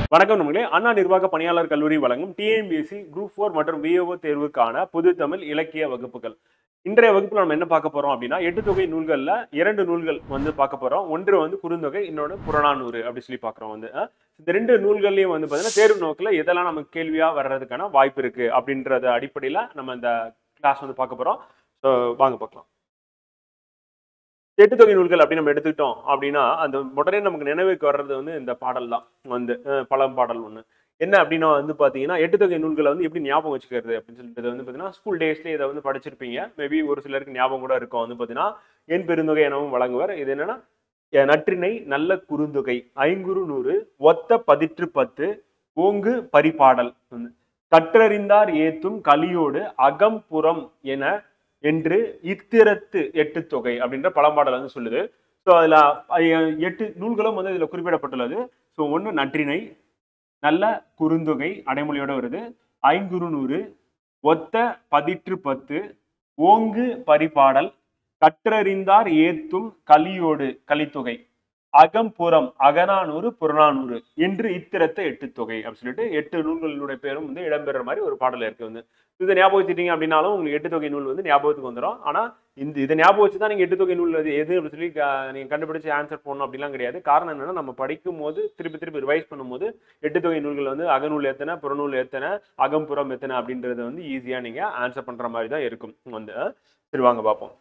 வணக்கம் நண்பர்களே. அண்ணா நிர்வாக பணியாளர் கல்லூரி வழங்கும் டிஎன்பிஎஸ்சி குரூப் 4 மற்றும் விஓஓ தேர்வுக்கான பொது தமிழ் இலக்கிய வகுப்புகள். இன்றைய வகுப்புல நம்ம என்ன பார்க்க போறோம் அப்படின்னா, 8 தொகை நூல்கள்ல 2 நூல்கள் பார்க்க போறோம். ஒன்று குறுந்தொகை, இன்னொன்று புறநானூறு அப்படி சொல்லி பார்க்குறோம். இந்த 2 நூல்கள்லயும் பார்த்தீங்கன்னா தேர்வு நோக்கில் எதெல்லாம் நமக்கு கேள்வியா வர்றதுக்கான வாய்ப்பு இருக்கு அப்படின்றத அடிப்படையில் நம்ம இந்த கிளாஸ் பார்க்க போறோம். வாங்க பார்க்கலாம். 8 தொகை நூல்கள் அப்படின்னு நம்ம எடுத்துக்கிட்டோம் அப்படின்னா, அந்த உடனே நமக்கு நினைவுக்கு வர்றது இந்த பாடல் தான். பழம்பாடல் ஒண்ணு. என்ன அப்படின்னா பார்த்தீங்கன்னா, 8 தொகை நூல்களை எப்படி ஞாபகம் வச்சுக்கிறது அப்படின்னு சொல்லிட்டு பார்த்தீங்கன்னா, ஸ்கூல் டேஸ்லேயே இதை படிச்சிருப்பீங்க. மேபி ஒரு சிலருக்கு ஞாபகம் கூட இருக்கும். பார்த்தீங்கன்னா, என் பெருந்தொகை எனவும் வழங்குவர். இது என்னன்னா, நற்றிணை நல்ல குறுந்தொகை ஐங்குறு நூறு ஒத்த பதிற்று 10 ஓங்கு பரிபாடல் கற்றறிந்தார் ஏத்தும் கலியோடு அகம்புறம் என என்று இத்திரத்து 8 தொகை அப்படின்ற பழம்பாடல் சொல்லுது. ஸோ அதுல 8 நூல்களும் இதுல குறிப்பிடப்பட்டுள்ளது. ஸோ ஒன்று நற்றிணை நல்ல குறுந்தொகை அடைமொழியோட வருது, ஐங்குறு நூறு ஒத்த பதிற்று 10 ஓங்கு பரிபாடல் கற்றறிந்தார் ஏத்தும் கலியோடு கலித்தொகை அகம்புறம் அகநானூறு புறநானூறு என்று இத்திரத்தை 8 தொகை அப்படின்னு சொல்லிட்டு 8 நூல்களுடைய பேரும் இடம்பெற மாதிரி ஒரு பாடல் இருக்கு. இதை ஞாபகம் வச்சுட்டீங்க அப்படின்னாலும் உங்களுக்கு 8 தொகை நூல் ஞாபகத்துக்கு வந்துடும். ஆனா இதை ஞாபகம் வச்சுதான் நீங்க 8 தொகை நூல் எது அப்படின்னு சொல்லி நீங்க கண்டுபிடிச்சு ஆன்சர் பண்ணணும் அப்படிலாம் கிடையாது. காரணம் என்னன்னா, நம்ம படிக்கும் போது திருப்பி ரிவைஸ் பண்ணும்போது 8 தொகை நூல்கள் அகநூல் எத்தனை, புறநூல் எத்தனை, அகம்புறம் எத்தனை அப்படின்றது ஈஸியா நீங்க ஆன்சர் பண்ற மாதிரி தான் இருக்கும். சரி வாங்க பார்ப்போம்.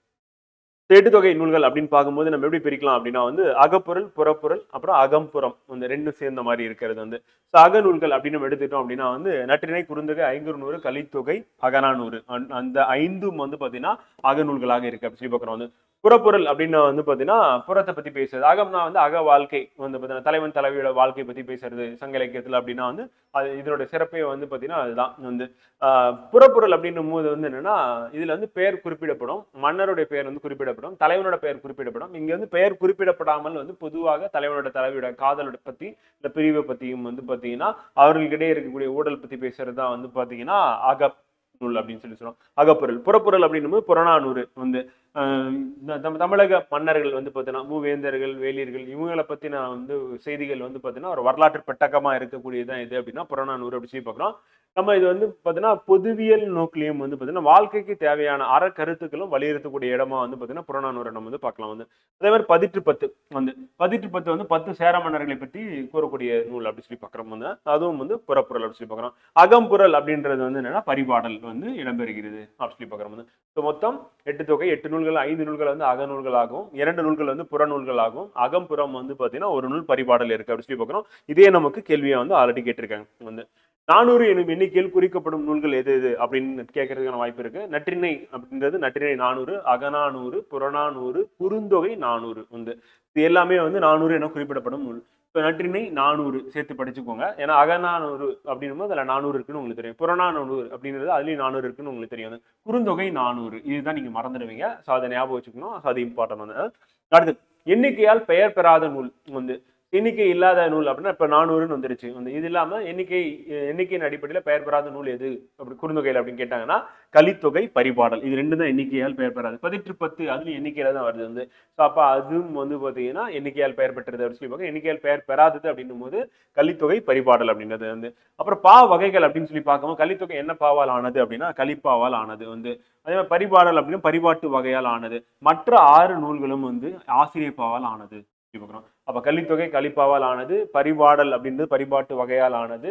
8 தொகை நூல்கள் அப்படின்னு பார்க்கும்போது நம்ம எப்படி பிரிக்கலாம் அப்படின்னா, அகப்பொருள் புறப்பொருள் அப்புறம் அகம்புறம் ரெண்டும் சேர்ந்த மாதிரி இருக்கிறது. அகநூல்கள் அப்படின்னு நம்ம எடுத்துட்டோம் அப்படின்னா நற்றிணை குறுந்தொகை ஐங்குறு நூறு கலித்தொகை அகநானூறு அந்த 5ம் பார்த்தீங்கன்னா அகநூல்களாக இருக்கு அப்படி சொல்லி பார்க்குறோம். புறப்பொருள் அப்படின்னு பார்த்தீங்கன்னா புறத்தை பத்தி பேசுறது. அகம்னா அக வாழ்க்கை பார்த்தீங்கன்னா தலைவன் தலைவியோட வாழ்க்கை பத்தி பேசுறது சங்க இலக்கியத்துல அப்படின்னா அது இதனோட சிறப்பே பார்த்தீங்கன்னா அதுதான். புறப்பொருள் அப்படின்னும் போது என்னன்னா, இதுல பெயர் குறிப்பிடப்படும், மன்னருடைய பெயர் குறிப்பிடப்படும், தலைவனோட பெயர் குறிப்பிடப்படும். இங்க பெயர் குறிப்பிடப்படாமல் பொதுவாக தலைவனோட தலைவியோட காதலோட பத்தி இந்த பிரிவை பத்தியும் பார்த்தீங்கன்னா அவர்களுக்கிடையே இருக்கக்கூடிய ஊழல் பத்தி பேசுறது தான் பார்த்தீங்கன்னா நூல் அப்படின்னு சொல்லி சொல்லுவோம். அகப்பொருள். புறப்பொருள் அப்படின்னு புறநானூறு தமிழக மன்னர்கள் பார்த்தீங்கன்னா மூவேந்தர்கள் வேலியர்கள் இவங்களை பத்தின செய்திகள் பார்த்தீங்கன்னா ஒரு வரலாற்று பெட்டகமா இருக்கக்கூடியதான் இது அப்படின்னா புறநானூறு அப்படி சொல்லி பார்க்குறோம். நம்ம இது பார்த்தீங்கன்னா பொதுவியல் நோக்கிலையும் பார்த்தீங்கன்னா வாழ்க்கைக்கு தேவையான அற கருத்துக்களும் வலியுறுத்தக்கூடிய இடமா பார்த்தீங்கன்னா புறநானூரை நம்ம பார்க்கலாம். அதே மாதிரி பதிற்று 10 பதிற்று 10 10 சேர மன்னர்களை பற்றி கூறக்கூடிய நூல் அப்படி சொல்லி பார்க்குறோம். அதுவும் புறப்புறல் அப்படி சொல்லி பார்க்குறோம். அகம்புறல் அப்படின்றது என்னன்னா பரிபாடல் இடம்பெறுகிறது அப்படி சொல்லி பார்க்குறோம். மொத்தம் 8 தொகை 8 நூல்கள் 5 நூல்கள் அகநூல்களாகவும் 2 நூல்கள் புறநூல்களாகவும் அகம்புறம் பார்த்தீங்கன்னா ஒரு நூல் பரிபாடல் இருக்கு அப்படி சொல்லி பார்க்குறோம். இதே நமக்கு கேள்வியா ஆல்ரெடி கேட்டிருக்காங்க. 400 எனும் எண்ணிக்கையில் குறிக்கப்படும் நூல்கள் எது எது அப்படின்னு கேட்கறதுக்கான வாய்ப்பு இருக்கு. நற்றிணை அப்படின்றது நற்றிணை 400 அகநானூறு புறநானூறு குறுந்தொகை 400 இது எல்லாமே 400 என குறிப்பிடப்படும் நூல். இப்போ நற்றிணை 400 சேர்த்து படிச்சுக்கோங்க. ஏன்னா அகநானூறு அப்படின்னும் அதில் 400 இருக்குன்னு உங்களுக்கு தெரியும். புறநானூறு அப்படின்றது அதுலேயும் 400 இருக்குன்னு உங்களுக்கு தெரியும். குறுந்தொகை 400 இதுதான் நீங்க மறந்துடுவீங்க. ஸோ அதை ஞாபகம் வச்சுக்கணும். அது இம்பார்ட்டன். அடுத்து எண்ணிக்கையால் பெயர் பெறாத நூல் எண்ணிக்கை இல்லாத நூல் அப்படின்னா இப்ப 400ன்னு வந்துருச்சு. இது இல்லாம எண்ணிக்கையின் அடிப்படையில் பெயர் பெறாத நூல் எது அப்படி குறுந்தொகையில் அப்படின்னு கேட்டாங்கன்னா கலித்தொகை பரிபாடல் இது 2 தான் எண்ணிக்கையால் பெயர் பெறாது. பதிற்று 10 அதுலயும் எண்ணிக்கையில தான் வருது. அப்ப அதுவும் பாத்தீங்கன்னா எண்ணிக்கையால் பெயர் பெற்றது அப்படின்னு சொல்லி எண்ணிக்கையால் பெயர் பெறாதது அப்படின்னும் போது கலித்தொகை பரிபாடல் அப்படின்றது. அப்புறம் பா வகைகள் அப்படின்னு சொல்லி பார்க்கும்போது கலித்தொகை என்ன பாவால் ஆனது அப்படின்னா கலிப்பாவால் ஆனது. அதே மாதிரி பரிபாடல் அப்படின்னு பரிபாட்டு வகையால் ஆனது. மற்ற 6 நூல்களும் ஆசிரியப்பாவால் ஆனது. அப்ப கலித்தொகை கலிப்பாவால் ஆனது, பரிபாடல் அப்படின்றது பரிபாட்டு வகையால் ஆனது,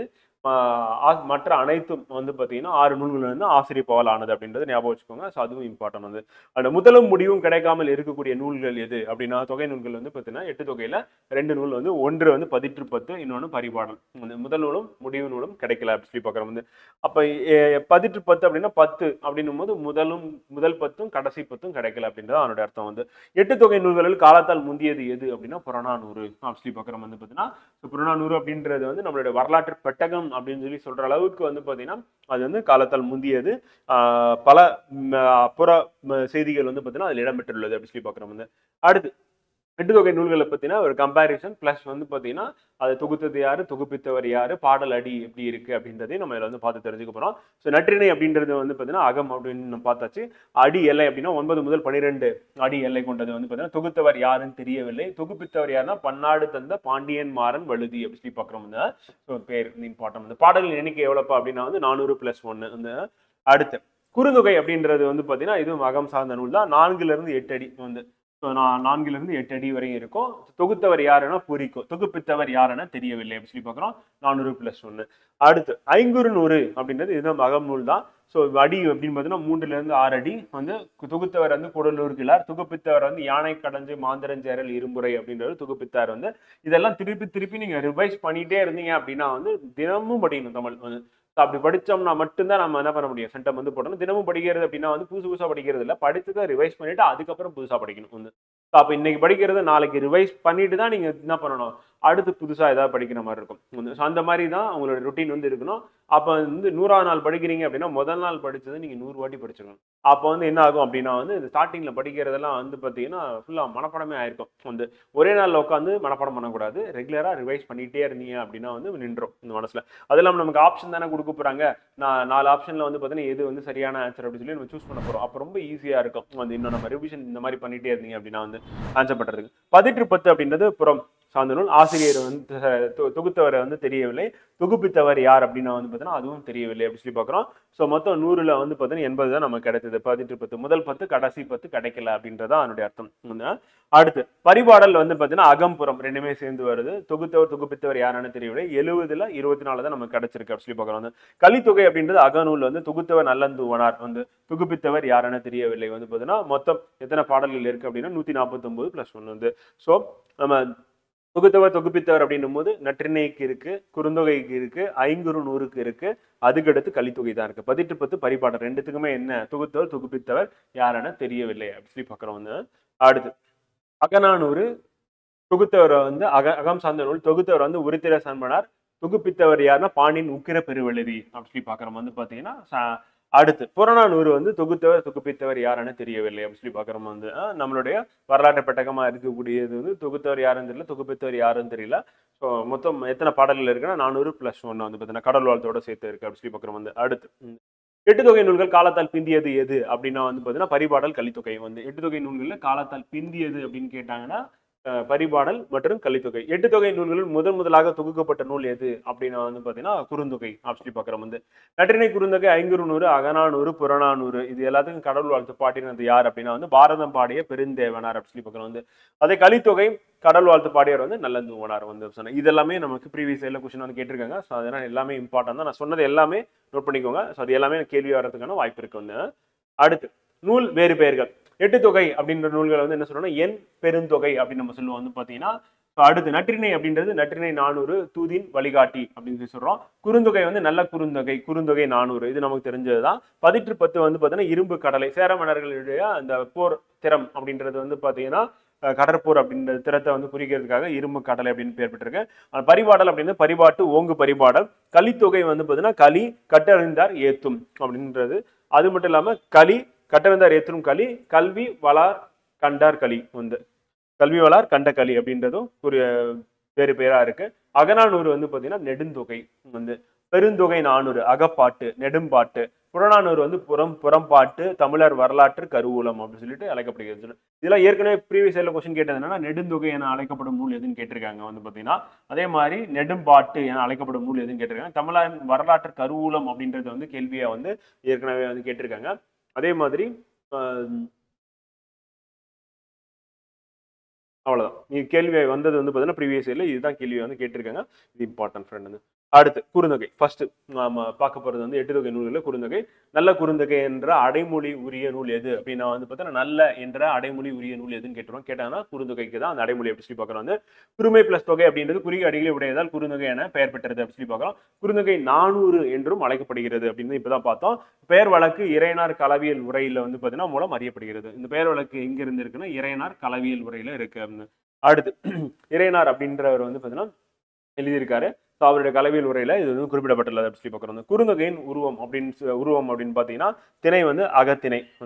மற்ற அனைத்தும் பாத்தீங்கன்னா 6 நூல்கள் ஆசிரியப்பாவால் ஆனது அப்படின்றது ஞாபகம் வச்சுக்கோங்க. ஸோ அதுவும் இம்பார்ட்டன். அந்த முதலும் முடிவும் கிடைக்காமல் இருக்கக்கூடிய நூல்கள் எது அப்படின்னா தொகை நூல்கள் பார்த்தீங்கன்னா 8 தொகையில 2 நூல் ஒன்று பதிற்று 10 இன்னொன்று பரிபாடல். முதல் நூலும் முடிவு நூலும் கிடைக்கல அப்படி சொல்லி பார்க்குறோம். அப்ப பதிற்று 10 அப்படின்னா 10 அப்படின்னும் போது முதல் 10ம் கடைசி 10ம் கிடைக்கல அப்படின்றது அதனுடைய அர்த்தம். 8 தொகை நூல்களில் காலத்தால் முந்தியது எது அப்படின்னா புறநானூறு அப்படி சொல்லி பார்க்குறோம். பார்த்தீங்கன்னா புறநானூறு அப்படின்றது நம்மளுடைய வரலாற்று பெட்டகம் அப்படின்னு சொல்லி சொல்ற அளவுக்கு பாத்தீங்கன்னா அது காலத்தால் முந்தியது. பல புற செய்திகள் பார்த்தீங்கன்னா அதில் இடம்பெற்றுள்ளது அப்படி சொல்லி பார்க்குறோம். அடுத்து எட்டுத்தொகை நூல்களை பத்தின ஒரு கம்பாரிசன் பிளஸ் வந்து பாத்தீங்கன்னா அதை தொகுத்தது யாரு, தொகுப்பித்தவர் யாரு, பாடல் அடி எப்படி இருக்கு அப்படின்றதையும் நம்ம இதுல வந்து பார்த்து தெரிஞ்சுக்க போறோம். ஸோ நற்றிணை அப்படின்றது வந்து பாத்தீங்கன்னா அகம் அப்படின்னு நம்ம பார்த்தாச்சு. அடி எல்லை அப்படின்னா 9 முதல் 12 அடி எல்லை கொண்டது வந்து பாத்தீங்கன்னா தொகுத்தவர் யாருன்னு தெரியவில்லை. தொகுப்பித்தவர் யாருன்னா பன்னாடு தந்த பாண்டியன் மாறன் வழுதி அப்படி சொல்லி பாக்குறோம். ஸோ பேர் இம்பார்ட்டன். வந்து பாடல்கள் எண்ணிக்கை எவ்வளோப்பா அப்படின்னா வந்து 400+1 அந்த. அடுத்து குறுந்தொகை அப்படின்றது வந்து பாத்தீங்கன்னா இதுவும் அகம் சார்ந்த நூல் தான். 4 to 8 அடி வந்து 4 to 8 அடி வரையும் இருக்கும். தொகுத்தவர் யாருன்னா பூரிக்கும், தொகுப்பித்தவர் யாருன்னா தெரியவில்லை அப்படி சொல்லி பார்க்குறோம். 400+1. அடுத்து ஐங்குறு நூறு அப்படின்றது இதுதான் அகம் நூல் தான். ஸோ அடி அப்படின்னு பார்த்தீங்கன்னா 3 to 6 அடி வந்து தொகுத்தவர் வந்து கூடலூர் கிளார், தொகுப்பித்தவர் வந்து யானை கடஞ்சு மாந்தரஞ்சேரல் இரும்புரை அப்படின்றது தொகுப்பித்தார் வந்து. இதெல்லாம் திருப்பி திருப்பி நீங்க ரிவைஸ் பண்ணிட்டே இருந்தீங்க அப்படின்னா வந்து தினமும் படிக்கணும் தமிழ் வந்து. அப்படி படிச்சோம்னா மட்டும்தான் நம்ம என்ன பண்ண முடியும், சென்டம் வந்து போடணும். தினமும் படிக்கிறது அப்படின்னா வந்து புதுசு புதுசா படிக்கிறது இல்லை, படிச்சதை ரிவைஸ் பண்ணிட்டு அதுக்கப்புறம் புதுசா படிக்கணும் வந்து. அப்ப இன்னைக்கு படிக்கிறது நாளைக்கு ரிவைஸ் பண்ணிட்டு தான் நீங்க என்ன பண்ணணும், அடுத்து புதுசா ஏதாவது படிக்கிற மாதிரி இருக்கும். அந்த மாதிரி தான் உங்களோட ருட்டீன் வந்து இருக்கணும். அப்ப வந்து 100ஆவது நாள் படிக்கிறீங்க அப்படின்னா முதல் நாள் படிச்சது நீங்க 100 வாட்டி படிச்சிடணும். அப்போ வந்து என்ன ஆகும் அப்படின்னா வந்து இந்த ஸ்டார்டிங்ல படிக்கிறதெல்லாம் வந்து பாத்தீங்கன்னா ஃபுல்லா மனப்படமே ஆயிருக்கும். வந்து ஒரே நாள்ல உட்காந்து மனப்படம் பண்ணக்கூடாது, ரெகுலரா ரிவைஸ் பண்ணிட்டே இருந்தீங்க அப்படின்னா வந்து நின்றோம் இந்த மனசுல. அது இல்லாமல் நமக்கு ஆப்ஷன் தானே கொடுக்க போறாங்க. நான் 4 ஆப்ஷன்ல வந்து பாத்தீங்கன்னா எது வந்து சரியான ஆன்சர் அப்படின்னு சொல்லி நம்ம சூஸ் பண்ண போறோம். அப்ப ரொம்ப ஈஸியா இருக்கும். வந்து இன்னும் நம்ம ரிவிஷன் இந்த மாதிரி பண்ணிட்டே இருந்தீங்க அப்படின்னா வந்து ஆன்சர் பண்றதுக்கு. 10 அப்படின்றது புறம் சார்ந்த நூல். ஆசிரியர் வந்து தொகுத்தவரை வந்து தெரியவில்லை, தொகுப்பித்தவர் யார் அப்படின்னா வந்து பார்த்தீங்கன்னா அதுவும் தெரியவில்லை அப்படி சொல்லி பார்க்குறோம். ஸோ மொத்தம் 100ல் வந்து பார்த்தீங்கன்னா 80 தான் நமக்கு கிடைத்தது. 10 முதல் 10 கடைசி 10 கிடைக்கல அப்படின்றதா அதனுடைய அர்த்தம். அடுத்து பரிபாடல் வந்து பார்த்தீங்கன்னா அகம்புறம் ரெண்டுமே சேர்ந்து வருது. தொகுத்தவர் தொகுப்பித்தவர் யாருன்னு தெரியவில்லை. 70ல் 24 தான் நமக்கு கிடைச்சிருக்கு அப்படி சொல்லி பார்க்குறோம். கலித்தொகை அப்படின்றது அகநூல் வந்து தொகுத்தவர் நல்லந்துவனார் வந்து, தொகுப்பித்தவர் யாருன்னு தெரியவில்லை வந்து பார்த்தீங்கன்னா மொத்தம் எத்தனை பாடல்கள் இருக்கு அப்படின்னா 149+1 வந்து. ஸோ நம்ம தொகுத்தவர் தொகுப்பித்தவர் அப்படின்னும் போது நற்றிணைக்கு இருக்கு, குறுந்தொகைக்கு இருக்கு, ஐங்குறு நூறுக்கு இருக்கு, அதுக்கடுத்து கலித்தொகை தான் இருக்கு. 10 பரிபாடல் ரெண்டுத்துக்குமே என்ன, தொகுத்தவர் தொகுப்பித்தவர் யாருன்னு தெரியவில்லை அப்படி சொல்லி பார்க்குறோம் வந்து. அடுத்து அகநானூறு. தொகுத்தவர் வந்து அகம் சார்ந்த நூல். தொகுத்தவர் வந்து உருத்திர சன்மனார், தொகுப்பித்தவர் யாருன்னா பாண்டியன் உக்கிர பெருவெழுதி அப்படி சொல்லி பார்க்குறோம் வந்து பார்த்தீங்கன்னா. அடுத்து புறநானூறு வந்து தொகுத்தவர் தொகுப்பித்தவர் யாருன்னு தெரியவில்லை அப்படி சொல்லி பார்க்குறோம் வந்து. நம்மளுடைய வரலாற்று பெட்டகமா இருக்கக்கூடியது வந்து தொகுத்தவர் யாருன்னு தெரியல, தொகுப்பித்தவர் யாருன்னு தெரியல. ஸோ மொத்தம் எத்தனை பாடல்கள் இருக்குன்னா 400+1 வந்து பார்த்தீங்கன்னா கடல் வாழ்த்தோட சேர்த்து இருக்கு அப்படி சொல்லி பார்க்குறோம் வந்து. அடுத்து எட்டுத்தொகை நூல்கள் காலத்தால் பிந்தியது எது அப்படின்னா வந்து பார்த்தீங்கன்னா பரிபாடல் கலித்தொகை வந்து. எட்டுத்தொகை நூல்களில் காலத்தால் பிந்தியது அப்படின்னு கேட்டாங்கன்னா பரிபாடல் மற்றும் கலித்தொகை. எட்டுத்தொகை நூல்களில் முதலாக தொகுக்கப்பட்ட நூல் எது அப்படின்னா வந்து பாத்தீங்கன்னா குறுந்தொகை அப்படி பார்க்குறோம் வந்து. நற்றிணை குறுந்தொகை ஐங்குறு நூறு, அகநானூறு, புறநானூறு இது எல்லாத்துக்கும் கடவுள் வாழ்த்து பாடினது யார் அப்படின்னா வந்து பாரதம் பாடிய பெருந்தேவனார் அப்படி சொல்லி பார்க்குறோம் வந்து. அதே கலித்தொகை கடவுள் வாழ்த்து பாடியவர் வந்து நல்லந்துவனார் வந்து சொன்னேன். இதெல்லாமே நமக்கு ப்ரீவியஸ் எல்லாம் கொஸ்டின் வந்து கேட்டிருக்காங்க. ஸோ அதெல்லாம் எல்லாமே இம்பார்ட்டன் தான். நான் சொன்னது எல்லாமே நோட் பண்ணிக்கோங்க. ஸோ அது எல்லாமே கேள்வி வர்றதுக்கான வாய்ப்பு இருக்கு வந்து. அடுத்து நூல் வேறு பெயர்கள். எட்டுத்தொகை அப்படின்ற நூல்களை வந்து என்ன சொல்றோம்னா எண் பெருந்தொகை அப்படின்னு நம்ம சொல்லுவோம் வந்து பாத்தீங்கன்னா. அடுத்து நற்றிணை அப்படின்றது நற்றிணை 400 தூதின் வழிகாட்டி அப்படின்னு சொல்றோம். குறுந்தொகை வந்து நல்ல குறுந்தொகை, குறுந்தொகை 400 இது நமக்கு தெரிஞ்சதுதான். 10 வந்து பாத்தீங்கன்னா இரும்பு கடலை, சேர மன்னர்களுடைய அந்த போர் திறம் அப்படின்றது வந்து பாத்தீங்கன்னா கடற்போர் அப்படின்ற திறத்தை வந்து குறிக்கிறதுக்காக இரும்பு கடலை அப்படின்னு பேர் பெற்றிருக்கு. பரிபாடல் அப்படின்னு பரிபாட்டு ஓங்கு பரிபாடல். கலித்தொகை வந்து பாத்தீங்கன்னா களி கட்டறிந்தார் ஏத்தும் அப்படின்றது. அது மட்டும் இல்லாம களி கட்டவந்தார் ஏற்றும் களி, கல்வி வளார் கண்டார் களி வந்து. கல்வி வளார் கண்ட களி அப்படின்றதும் ஒரு வேறு பெயரா இருக்கு. அகநானூறு வந்து பாத்தீங்கன்னா நெடுந்தொகை வந்து. பெருந்தொகை 400 அகப்பாட்டு நெடும்பாட்டு. புறநானூறு வந்து புறம்பாட்டு தமிழர் வரலாற்று கருவூலம் அப்படின்னு சொல்லிட்டு அழைக்கப்படுகிறது. இதெல்லாம் ஏற்கனவே ப்ரீவியஸ் இயர்ல கொஸ்டின் கேட்டது என்னன்னா நெடுந்தொகை என அழைக்கப்படும் நூல் எதுன்னு கேட்டிருக்காங்க வந்து பாத்தீங்கன்னா. அதே மாதிரி நெடும்பாட்டு என அழைக்கப்படும் நூல் எதுன்னு கேட்டிருக்காங்க. தமிழர் வரலாற்று கருவூலம் அப்படின்றது வந்து கேள்வியா வந்து ஏற்கனவே வந்து கேட்டிருக்காங்க. அதே மாதிரி அவ்வளவுதான். நீங்க கேள்வி வந்தது வந்து பாத்தீங்கன்னா ப்ரீவியஸ் இயர்ல இதுதான் கேள்வி வந்து கேட்டிருக்காங்க. இது இம்பார்ட்டன்ட் ஃப்ரெண்ட் வந்து. அடுத்து குறுந்தொகை. ஃபர்ஸ்ட் நாம பார்க்க போறது வந்து எட்டுத்தொகை நூல்களில் குறுந்தொகை. நல்ல குறுந்தொகை என்ற அடைமொழி உரிய நூல் எது அப்படின்னா வந்து பார்த்தீங்கன்னா நல்ல என்ற அடைமொழி உரிய நூல் எதுன்னு கேட்டுருவோம். கேட்டாங்கன்னா குறுந்தொகைக்கு தான் அந்த அடைமொழி எப்படி சொல்லி பார்க்குறோம் வந்து. குறுமை பிளஸ் தொகை அப்படின்றது குறுகிய அடிகளை உடையதால் குறுந்தொகை என பெயர் பெற்றது அப்படி சொல்லி பார்க்கலாம். குறுந்தொகை 400 என்றும் அழைக்கப்படுகிறது அப்படின்னு இப்பதான் பார்த்தோம். பெயர் வழக்கு இறையனார் களவியல் உரையில வந்து பார்த்தீங்கன்னா மூலம் அறியப்படுகிறது. இந்த பெயர் வழக்கு எங்க இருந்து இருக்குன்னா இறையனார் களவியல் உரையில இருக்கு. அடுத்து இறையனார் அப்படின்றவர் வந்து பார்த்தீங்கன்னா எழுதியிருக்காரு. அவருடைய கலவியல் உரையில இது வந்து குறிப்பிடப்பட்டுள்ளது அப்படி சொல்லி பார்க்குறோம். குறுந்தொகையின் உருவம் அப்படின்னு பார்த்தீங்கன்னா திணை வந்து அகத்திணை வந்து.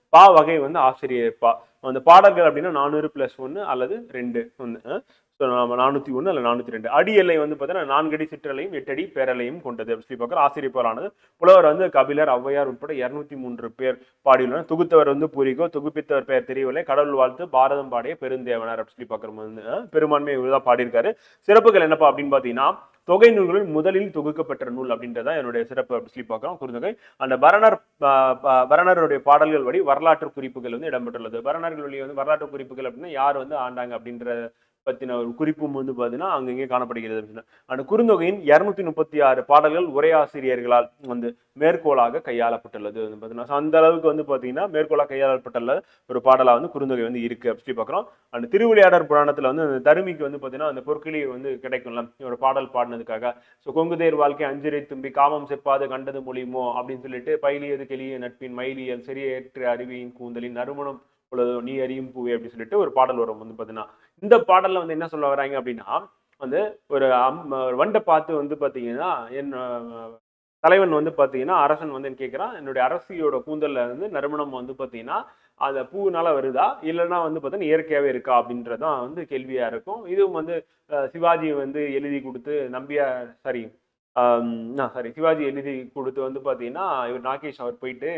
பா வகை வந்து ஆசிரியர் பா. அந்த பாடல்கள் அப்படின்னா 400 + 1 அல்லது 2 ஒன்று. 401 அல்ல 402. அடி எல்லை வந்து பார்த்தீங்கன்னா 4 அடி சிற்றலையும் 8 அடி பேரலையும் கொண்டது அப்படி சொல்லி பார்க்குறோம். ஆசிரியர் பாலானது புலவர் வந்து கபிலர் ஔவையார் உட்பட 203 பேர் பாடியுள்ளனர். தொகுத்தவர் வந்து பூரிகோ, தொகுப்பித்தவர் பெயர் தெரியவில்லை. கடவுள் வாழ்த்து பாரதம் பாடிய பெருந்தேவனார் அப்படி சொல்லி பார்க்குறோம். வந்து பெரும்பான்மை இவர்தான் பாடியிருக்காரு. சிறப்புகள் என்னப்பா அப்படின்னு பார்த்தீங்கன்னா தொகை நூல்களில் முதலில் தொகுக்கப்பட்ட நூல் அப்படின்றதான் என்னுடைய சிறப்பு அப்படி சொல்லி பார்க்கிறோம். குறுந்தொகை அந்த பரணருடைய பாடல்கள் வழி வரலாற்று குறிப்புகள் வந்து இடம்பெற்றுள்ளது. பரணர்கள் வழி வந்து வரலாற்று குறிப்புகள் அப்படின்னா யார் வந்து ஆண்டாங்க அப்படின்ற பத்தின ஒரு குறிப்பும் வந்து பார்த்தீங்கன்னா அங்கங்கே காணப்படுகிறது. அந்த குறுந்தொகையின் 236 பாடல்கள் உரையாசிரியர்களால் வந்து மேற்கோளாக கையாளப்பட்டுள்ளது. அந்த அளவுக்கு வந்து பார்த்தீங்கன்னா மேற்கோளாக கையாளப்பட்டுள்ள ஒரு பாடலா வந்து குறுந்தொகை வந்து இருக்கு அப்படி பார்க்குறோம். அந்த திருவிளையாடற் புராணத்துல வந்து அந்த தருமிக்கு வந்து பார்த்தீங்கன்னா அந்த பொற்கிளி வந்து கிடைக்கும்ல ஒரு பாடல் பாடினதுக்காக. ஸோ கொங்குதேர் வாழ்க்கை அஞ்சிரை தும்பி காமம் செப்பாது கண்டது மொழிமோ அப்படின்னு சொல்லிட்டு பயிலியது கெளிய நட்பின் மயிலியல் சிறியேற்று அருவியின் கூந்தலின் நறுமணம் உள்ளதோ நீ அறியும் பூவே அப்படின்னு சொல்லிட்டு ஒரு பாடல் வரும். வந்து பார்த்தீங்கன்னா இந்த பாடல்ல வந்து என்ன சொல்ல வராங்க அப்படின்னா வந்து ஒரு வண்டை பார்த்து வந்து பார்த்தீங்கன்னா என் தலைவன் வந்து பார்த்தீங்கன்னா அரசன் வந்து கேட்குறான், என்னுடைய அரசியோட கூந்தல்ல வந்து நறுமணம் வந்து பார்த்தீங்கன்னா அந்த பூனால வருதா இல்லைன்னா வந்து பார்த்தீங்கன்னா இயற்கையாகவே இருக்கா அப்படின்றதான் வந்து கேள்வியா இருக்கும். இதுவும் வந்து சிவாஜி வந்து எழுதி கொடுத்து நம்பியார் சாரி சிவாஜி எழுதி கொடுத்து வந்து பார்த்தீங்கன்னா இவர் நாகேஷ் அவர் போயிட்டு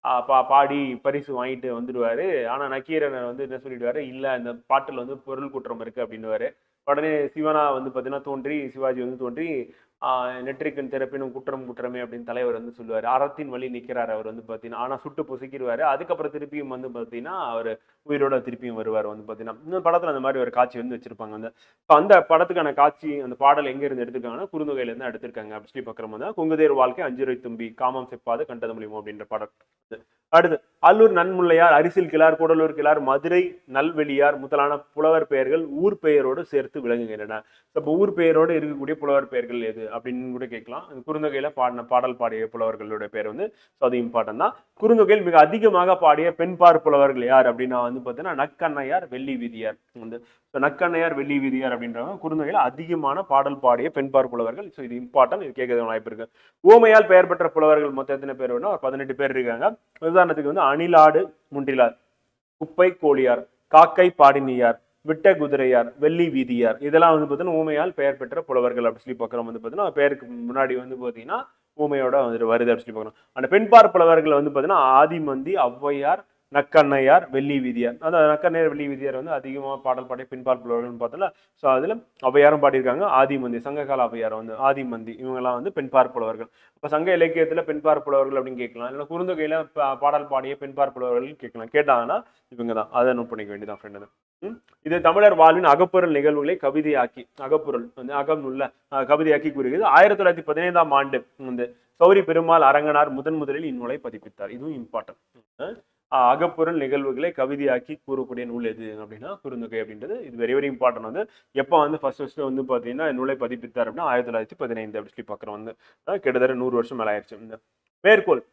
பாடி பரிசு வாங்கிட்டு வந்துடுவாரு. ஆனா நக்கீரன் வந்து என்ன சொல்லிடுவாரு, இல்ல இந்த பாட்டுல வந்து பொருள் குற்றம் இருக்கு அப்படின்னுவாரு. உடனே சிவனா வந்து பாத்தீங்கன்னா தோன்றி சிவாஜி வந்து தோன்றி நெற்றிக்கண் திறப்பினும் குற்றம் குற்றமே அப்படின்னு தலைவர் வந்து சொல்லுவாரு. அறத்தின் வழி நிக்கிறாரு அவர் வந்து பாத்தீங்கன்னா. ஆனா சுட்டு பொசுக்கிடுவாரு. அதுக்கப்புறம் திருப்பியும் வந்து பாத்தீங்கன்னா அவர் உயிரோட திருப்பியும் வருவார் வந்து பாத்தீங்கன்னா. இந்த படத்துல அந்த மாதிரி ஒரு காட்சி வந்து வச்சிருப்பாங்க. அந்த படத்துக்கான காட்சி அந்த பாடல் எங்க இருந்து எடுத்திருக்காங்கன்னா குறுந்தொகையில இருந்து எடுத்திருக்காங்க அப்படி சொல்லி பாக்குறோம். குங்குதேர் வாழ்க்கை அஞ்சுரை தும்பி காமம் செப்பாது கண்டது முடியும் அப்படின்ற பாடல். அடுத்து அல்லூர் நன்முல்லையார் அரிசில் கிளார் கூடலூர் கிளார் மதுரை நல்வெளியார் முதலான புலவர் பெயர்கள் ஊர் பெயரோடு சேர்த்து விளங்குகின்றன. இப்போ ஊர் பெயரோடு இருக்கக்கூடிய புலவர் பெயர்கள் எது அப்படின்னு கூட கேட்கலாம். குறுந்தொகையில பாடல் பாடிய புலவர்களுடைய பேர் வந்து அது இம்பார்ட்டன் தான். குறுந்தொகையில் மிக அதிகமாக பாடிய பெண்பார் புலவர்கள் யார் அப்படின்னா வந்து பார்த்தீங்கன்னா நக்கண்ணையார் வெள்ளி வீதியார் வந்து நக்கண்ணையார் வெள்ளி வீதியார் அப்படின்றவங்க குறுந்தொகையில் அதிகமான பாடல் பாடிய பெண்பார் புலவர்கள். ஸோ இது இம்பார்ட்டன், இது கேட்கறது வாய்ப்பு இருக்கு. ஓமையால் பெயர் பெற்ற புலவர்கள் மொத்தம் எத்தனை பேர் வேணும்? 18 பேர் இருக்காங்க. உதாரணத்துக்கு வந்து அணிலாடு முன்றிலார், குப்பை கோழியார், காக்கை பாடினியார், விட்ட குதிரையார், வெள்ளி வீதியார், இதெல்லாம் வந்து பார்த்தீங்கன்னா ஊமையால் பெயர் பெற்ற புலவர்கள் அப்படி சொல்லி பார்க்குறோம். வந்து பார்த்தீங்கன்னா பேருக்கு முன்னாடி வந்து பார்த்தீங்கன்னா ஊமையோட வந்துட்டு வருது அப்படி சொல்லி பார்க்கணும். அந்த பெண்பார் புலவர்கள் வந்து பார்த்தீங்கன்னா ஆதிமந்தி, ஔவையார், நக்கண்ணையார், வெள்ளி வீதியார். அந்த நக்கண்ணையார் வெள்ளி வீதியார் வந்து அதிகமாக பாடல் பாடிய பெண்பால் புலவர்கள்னு பார்த்தோம்ல. ஸோ அதில் ஔவையாரும் பாடியிருக்காங்க. ஆதிமந்தி சங்ககால ஔவையார் வந்து ஆதிமந்தி இவங்கெல்லாம் வந்து பெண்பார் புலவர்கள். இப்போ சங்க இலக்கியத்தில் பெண்பார் புலவர்கள் அப்படின்னு கேட்கலாம். இல்லை குறுந்தொகையில பாடல் பாடிய பெண்பார் புலவர்கள் கேட்கலாம். கேட்டாங்கன்னா இவங்க தான். அதை நோட் பண்ணிக்க வேண்டியதான் ஃப்ரெண்டு. இது தமிழர் வாழ்வின் அகப்பொருள் நிகழ்வுகளை கவிதையாக்கி அகப்பொருள் வந்து அகம் உள்ள கவிதையாக்கி கூறுகிறது. 1915ஆம் ஆண்டு வந்து சௌரி பெருமாள் அரங்கனார் முதலில் இந்நூலை பதிப்பித்தார். இதுவும் இம்பார்ட்டன்ட். அகப்பொருள் நிகழ்வுகளை கவிதையாக்கி கூறக்கூடிய நூல் எது அப்படின்னா குறுந்தொகை அப்படின்றது. இது வெரி வெரி இம்பார்ட்டன்ட். வந்து எப்போ வந்து ஃபர்ஸ்ட் வந்து பார்த்தீங்கன்னா நூலை பதிப்பித்தார் அப்படின்னா 1915 அப்படி சொல்லி பார்க்குறோம். வந்து கிட்டத்தட்ட 100 வருஷம் மேலே ஆயிடுச்சு. இந்த மேற்கோள்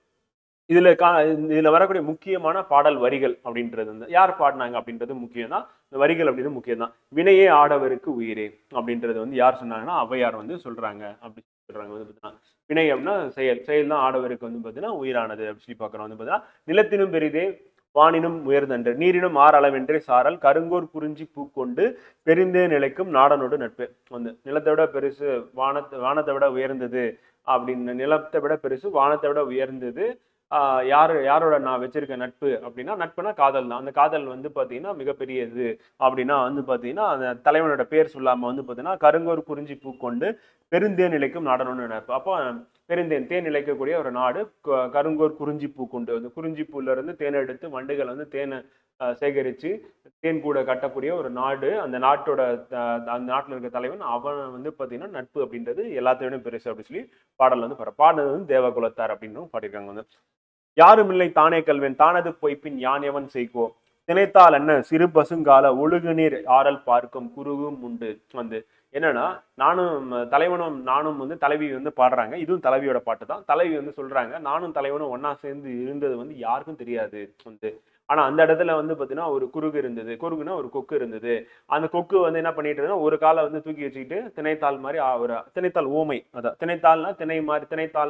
இதுல வரக்கூடிய முக்கியமான பாடல் வரிகள் அப்படின்றது வந்து யார் பாடினாங்க அப்படின்றது முக்கியம் தான். இந்த வரிகள் அப்படின்றது முக்கியம் தான். வினையே ஆடவருக்கு உயிரே அப்படின்றது வந்து யார் சொன்னாங்கன்னா ஔவையார் வந்து சொல்றாங்க அப்படி சொல்றாங்க. வந்து பார்த்தீங்கன்னா வினை அப்படின்னா செயல் தான் ஆடவருக்கு வந்து பார்த்தீங்கன்னா உயிரானது அப்படி சொல்லி பார்க்குறோம். வந்து பார்த்தீங்கன்னா நிலத்தினும் பெரிதே வானினும் உயர்ந்தன்று நீரினும் அளவென்றே சாரல் கருங்கோர் குறிஞ்சி பூக்கொண்டு பெரிந்தே நிலைக்கும் நாடனோடு நட்பு. வந்து நிலத்தை விட பெருசு வானத்தை விட உயர்ந்தது அப்படின்னு, நிலத்தை விட பெருசு வானத்தை விட உயர்ந்தது யாரோட நான் வச்சிருக்க நட்பு அப்படின்னா நட்புனா காதல் தான். அந்த காதல் வந்து பார்த்தீங்கன்னா மிகப்பெரியது அப்படின்னா வந்து பார்த்தீங்கன்னா அந்த தலைவனோட பேர் சொல்லாமல் வந்து பார்த்தீங்கன்னா கருங்கோர் குறிஞ்சி பூக்கொண்டு பெருந்தேன் நிலைக்கும் நாடனோடு நட்பு. அப்போ தேன் நிலைக்கக்கூடிய ஒரு நாடு கருங்கோர் குறிஞ்சி பூ கொண்டு வந்து குறிஞ்சி பூல இருந்து தேனை எடுத்து வண்டுகள் வந்து தேனை சேகரித்து தேன் கூட கட்டக்கூடிய ஒரு நாடு. அந்த நாட்டோட அந்த நாட்டில் இருக்க தலைவன் அவன் வந்து பார்த்தீங்கன்னா நட்பு அப்படின்றது எல்லாத்தையும் பெருசு அப்படின்னு சொல்லி பாடல் வந்து பாடினது வந்து தேவகுலத்தார் அப்படின்னு பாடியிருக்காங்க. வந்து யாரும் இல்லை தானே கல்வன் தானது பொய்ப்பின் யான் எவன் செய்கோ திணைத்தால் என்ன சிறு பசுங்கால ஒழுகு நீர் ஆறல் பார்க்கும் குருகும் உண்டு. வந்து என்னன்னா தலைவனும் நானும் வந்து தலைவி வந்து பாடுறாங்க. இதுவும் தலைவியோட பாட்டு தான். தலைவி வந்து சொல்றாங்க நானும் தலைவனும் ஒன்னா சேர்ந்து இருந்தது வந்து யாருக்கும் தெரியாது வந்து. ஆனா அந்த இடத்துல வந்து பாத்தீங்கன்னா ஒரு குறுகு இருந்தது. குறுகுனா ஒரு கொக்கு இருந்தது. அந்த கொக்கு வந்து என்ன பண்ணிட்டு இருந்தா ஒரு காலை வந்து தூக்கி வச்சுக்கிட்டு திணைத்தாள் மாதிரி ஒரு திணைத்தாள் ஓமை. அதான் திணைத்தாள்னா திணை மாதிரி திணைத்தாள்னா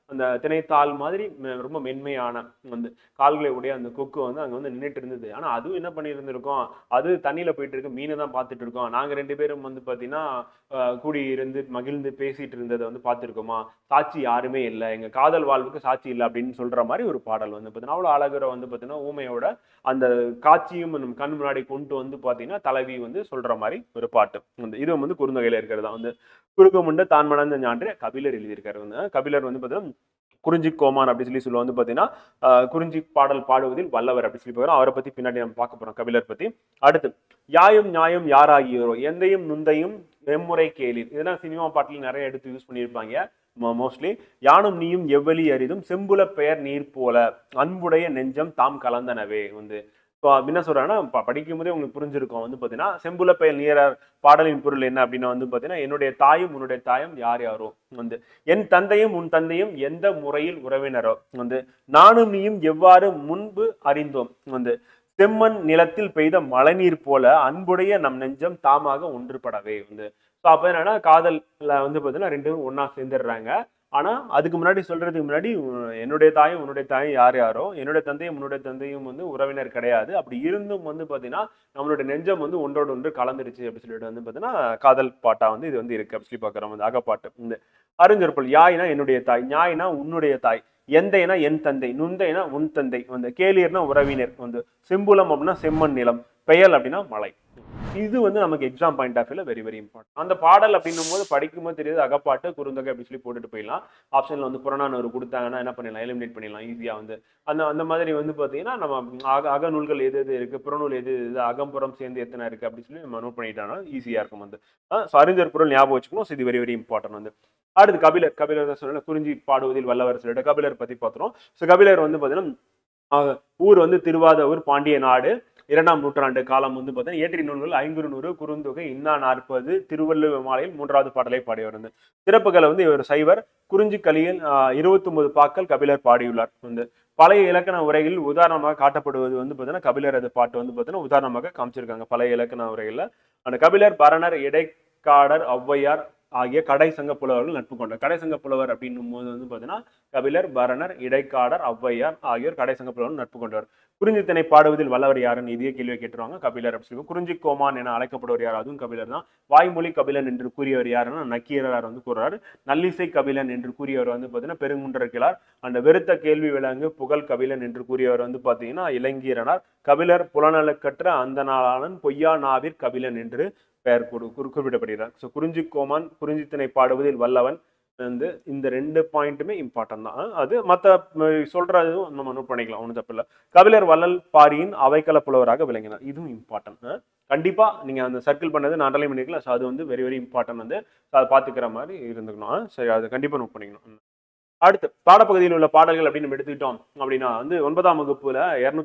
அந்த திணைத்தாள் மாதிரி ரொம்ப மென்மையான வந்து கால்களை உடைய அந்த கொக்கு வந்து அங்க வந்து நின்றுட்டு இருந்தது. ஆனா அதுவும் என்ன பண்ணியிருந்திருக்கோம், அது தண்ணியில போயிட்டு இருக்கு, மீனை தான் பார்த்துட்டு இருக்கோம். நாங்க 2 பேரும் வந்து பாத்தீங்கன்னா கூடி இருந்து மகிழ்ந்து பேசிட்டு இருந்ததை வந்து பார்த்திருக்கோமா, சாட்சி யாருமே இல்லை, எங்க காதல் வாழ்வுக்கு சாட்சி இல்லை அப்படின்னு சொல்ற மாதிரி ஒரு பாடல் வந்து பாத்தீங்கன்னா அவ்வளவு அழகுற வந்து பாத்தீங்கன்னா ஊமையோட அந்த காட்சியும் நம்ம கண் முன்னாடி கொண்டு வந்து பாத்தீங்கன்னா தலைவி வந்து சொல்ற மாதிரி ஒரு பாட்டு வந்து இது வந்து குறுந்தொகையில இருக்கிறதா வந்து குறுக்கமுண்ட தான் மணந்த ஞான்று கபிலர் எழுதியிருக்காரு. வந்து கபிலர் வந்து பாத்தீங்கன்னா குறிஞ்சி கோமான் அப்படி சொல்லி சொல்லுவோம் வந்து பாத்தீங்கன்னா குறிஞ்சி பாடல் பாடுவதில் வல்லவர் அப்படி சொல்லி போகிறோம். அவரை பத்தி பின்னாடி நம்ம பார்க்க போறோம் கபிலர் பத்தி. அடுத்து யாயும் நியாயம் யாராகியோரோ எந்தையும் நுந்தையும் வெம்முறை கேளீர், இதெல்லாம் சினிமா பாட்டில் நிறைய எடுத்து யூஸ் பண்ணியிருப்பாங்க மோஸ்ட்லி. யானும் நீயும் எவ்வளி அரிதும் செம்புல பெயர் நீர் போல அன்புடைய நெஞ்சம் தாம் கலந்தனவே வந்து என்ன சொல்றாங்கன்னா படிக்கும் போதே உங்களுக்கு புரிஞ்சிருக்கும் வந்து பாத்தீங்கன்னா செம்புல பெயர் நீரார் பாடலின் பொருள் என்ன அப்படின்னா வந்து பாத்தீங்கன்னா என்னுடைய தாயும் உன்னுடைய தாயும் யார் யாரோ வந்து என் தந்தையும் உன் தந்தையும் எந்த முறையில் உறவினரோ வந்து நானும் நீயும் எவ்வாறு முன்பு அறிந்தோம் வந்து செம்மண் நிலத்தில் பெய்த மழைநீர் போல அன்புடைய நம் நெஞ்சம் தாமாக ஒன்றுபடவே வந்து. ஸோ அப்ப என்னன்னா காதல்ல வந்து பாத்தீங்கன்னா 2 பேரும் ஒன்னா சேர்ந்துடுறாங்க. ஆனா அதுக்கு முன்னாடி சொல்றதுக்கு முன்னாடி என்னுடைய தாயும் உன்னுடைய தாயும் யார் யாரோ என்னுடைய தந்தையும் உன்னுடைய தந்தையும் வந்து உறவினர் கிடையாது, அப்படி இருந்தும் வந்து பாத்தீங்கன்னா நம்மளுடைய நெஞ்சம் வந்து ஒன்றோடு ஒன்று கலந்துருச்சு அப்படி சொல்லிட்டு வந்து பாத்தீங்கன்னா காதல் பாட்டா வந்து இது வந்து இருக்கு அப்படி சொல்லி பாக்குறோம். வந்து அகப்பாட்டு இந்த அறிஞர்கள் யாய்னா என்னுடைய தாய், ஞாய்னா உன்னுடைய தாய், எந்தைனா என் தந்தை, நுந்தைனா உன் தந்தை வந்து கேளியர்னா உறவினர் வந்து செம்புலம் அப்படின்னா செம்மண் நிலம், பெயல் அப்படின்னா மலை. இது வந்து நமக்கு எக்ஸாம் பாயிண்ட் ஆஃப் வியூல வெரி வெரி இம்பார்ட்டன்ட். அந்த பாடல் அப்படின்னும் போது படிக்கும்போது தெரியுது அகப்பாட்டு குறுந்தொகை அப்படி சொல்லி போட்டுட்டு போயிடலாம். ஆப்ஷன்ல வந்து புறநானூறு கொடுத்தாங்கன்னா என்ன பண்ணிடலாம், எலிமினேட் பண்ணிடலாம் ஈஸியா வந்து. அந்த மாதிரி வந்து பாத்தீங்கன்னா நம்ம அகநூல்கள் எது எது இருக்கு, புறநூல் எது எது, அகம்புறம் சேர்ந்து எத்தனை இருக்கு அப்படி சொல்லி நம்ம நோட் பண்ணிட்டோம்னா ஈஸியா இருக்கும் வந்து. அறிஞர் பொருள் ஞாபகம் வச்சுக்கணும். இது வெரி வெரி இம்பார்ட்டன்ட் வந்து. அடுத்து கபிலர். கபிலர் சொல்ல குறிஞ்சி பாடுவதில் வல்லவர் சொல்லிட்டு கபிலர் பத்தி பாத்துறோம். கபிலர் வந்து பாத்தீங்கன்னா ஊர் வந்து திருவாதூர் பாண்டிய நாடு 2ஆம் நூற்றாண்டு காலம் வந்து பார்த்தீங்கன்னா இயற்றிய நூல்கள் 500 குறுந்தொகை இன்னா 40 திருவள்ளுவர் மாலையில் 3வது பாடலை பாடியவர் வந்து. சிறப்புகளை வந்து இவர் சைவர் குறிஞ்சி கலியில் 29 பாக்கள் கபிலர் பாடியுள்ளார் வந்து. பழைய இலக்கண உரைகளில் உதாரணமாக காட்டப்படுவது வந்து பார்த்தீங்கன்னா கபிலரது பாட்டு வந்து பார்த்தீங்கன்னா உதாரணமாக காமிச்சிருக்காங்க பழைய இலக்கண உரைகள்ல. அந்த கபிலர் பரணர் இடைக்காடர் ஔவையார் ஆகிய கடை சங்க புலவர்கள் நட்பு கொண்டார். கடை சங்க புலவர் அப்படின்னும் போது வந்து பாத்தீங்கன்னா கபிலர் பரணர் இடைக்காடர் ஔவையார் ஆகியோர் கடை சங்க புலவர்கள் நட்பு கொண்டவர். குறிஞ்சி திணை பாடுவதில் வல்லவர் யாருன்னு இதே கேள்வியை கேட்டுருவாங்க. கபிலர் அப்படி சொல்லுவோம். குறிஞ்சி கோமான் என அழைக்கப்படுவர் யார், அதுவும் கபிலர் தான். வாய்மொழி கபிலன் என்று கூறியவர் யாருன்னா நக்கீரர் வந்து கூறுறாரு. நல்லிசை கபிலன் என்று கூறியவர் வந்து பாத்தீங்கன்னா பெருங்குன்றர் கிழார். அந்த வெறுத்த கேள்வி விலங்கு புகழ் கபிலன் என்று கூறியவர் வந்து பாத்தீங்கன்னா இளங்கீரனார். கபிலர் புலநலக்கற்ற அந்த நாளானன் பொய்யா நாவிற் கபிலன் என்று பெயர் குறிப்பிடப்படுகிறார். ஸோ குறிஞ்சி கோமான் குறிஞ்சி திணை பாடுவதில் வல்லவன் வந்து இந்த 2 பாயிண்ட்டுமே இம்பார்ட்டன்ட் தான். அது மற்ற சொல்றதும் நம்ம நோட் பண்ணிக்கலாம், ஒன்றும் தப்பு இல்லை. கபிலர் வள்ளல் பாரியின் அவைக்கள புலவராக விளங்கினார். இதுவும் இம்பார்ட்டன்ட். கண்டிப்பா நீங்க அந்த சர்க்கிள் பண்ணது நான் அண்டர்லைன் பண்ணிக்கலாம். ஸோ அது வந்து வெரி வெரி இம்பார்ட்டன்ட் வந்து அதை பார்த்துக்கிற மாதிரி இருந்துக்கணும். சரி, அது கண்டிப்பா நோட் பண்ணிக்கணும். அடுத்து பாடப்பகுதியில் உள்ள பாடல்கள் அப்படின்னு நம்ம எடுத்துக்கிட்டோம் அப்படின்னா வந்து 9ஆம் வகுப்புல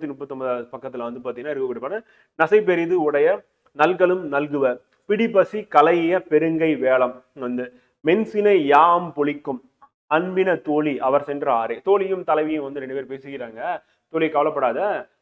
239 பக்கத்துல வந்து பாத்தீங்கன்னா இருக்கக்கூடிய நசை பெரிது உடைய நல்களும் நல்குவ பிடிபசி கலைய பெருங்கை வேளம் வந்து மென்சினை யாம் பொழிக்கும் அன்பின தோழி அவர் சென்ற ஆறு. தோழியும் தலைவியும் வந்து 2 பேர் பேசிக்கிறாங்க. தோழி கவலைப்படாத,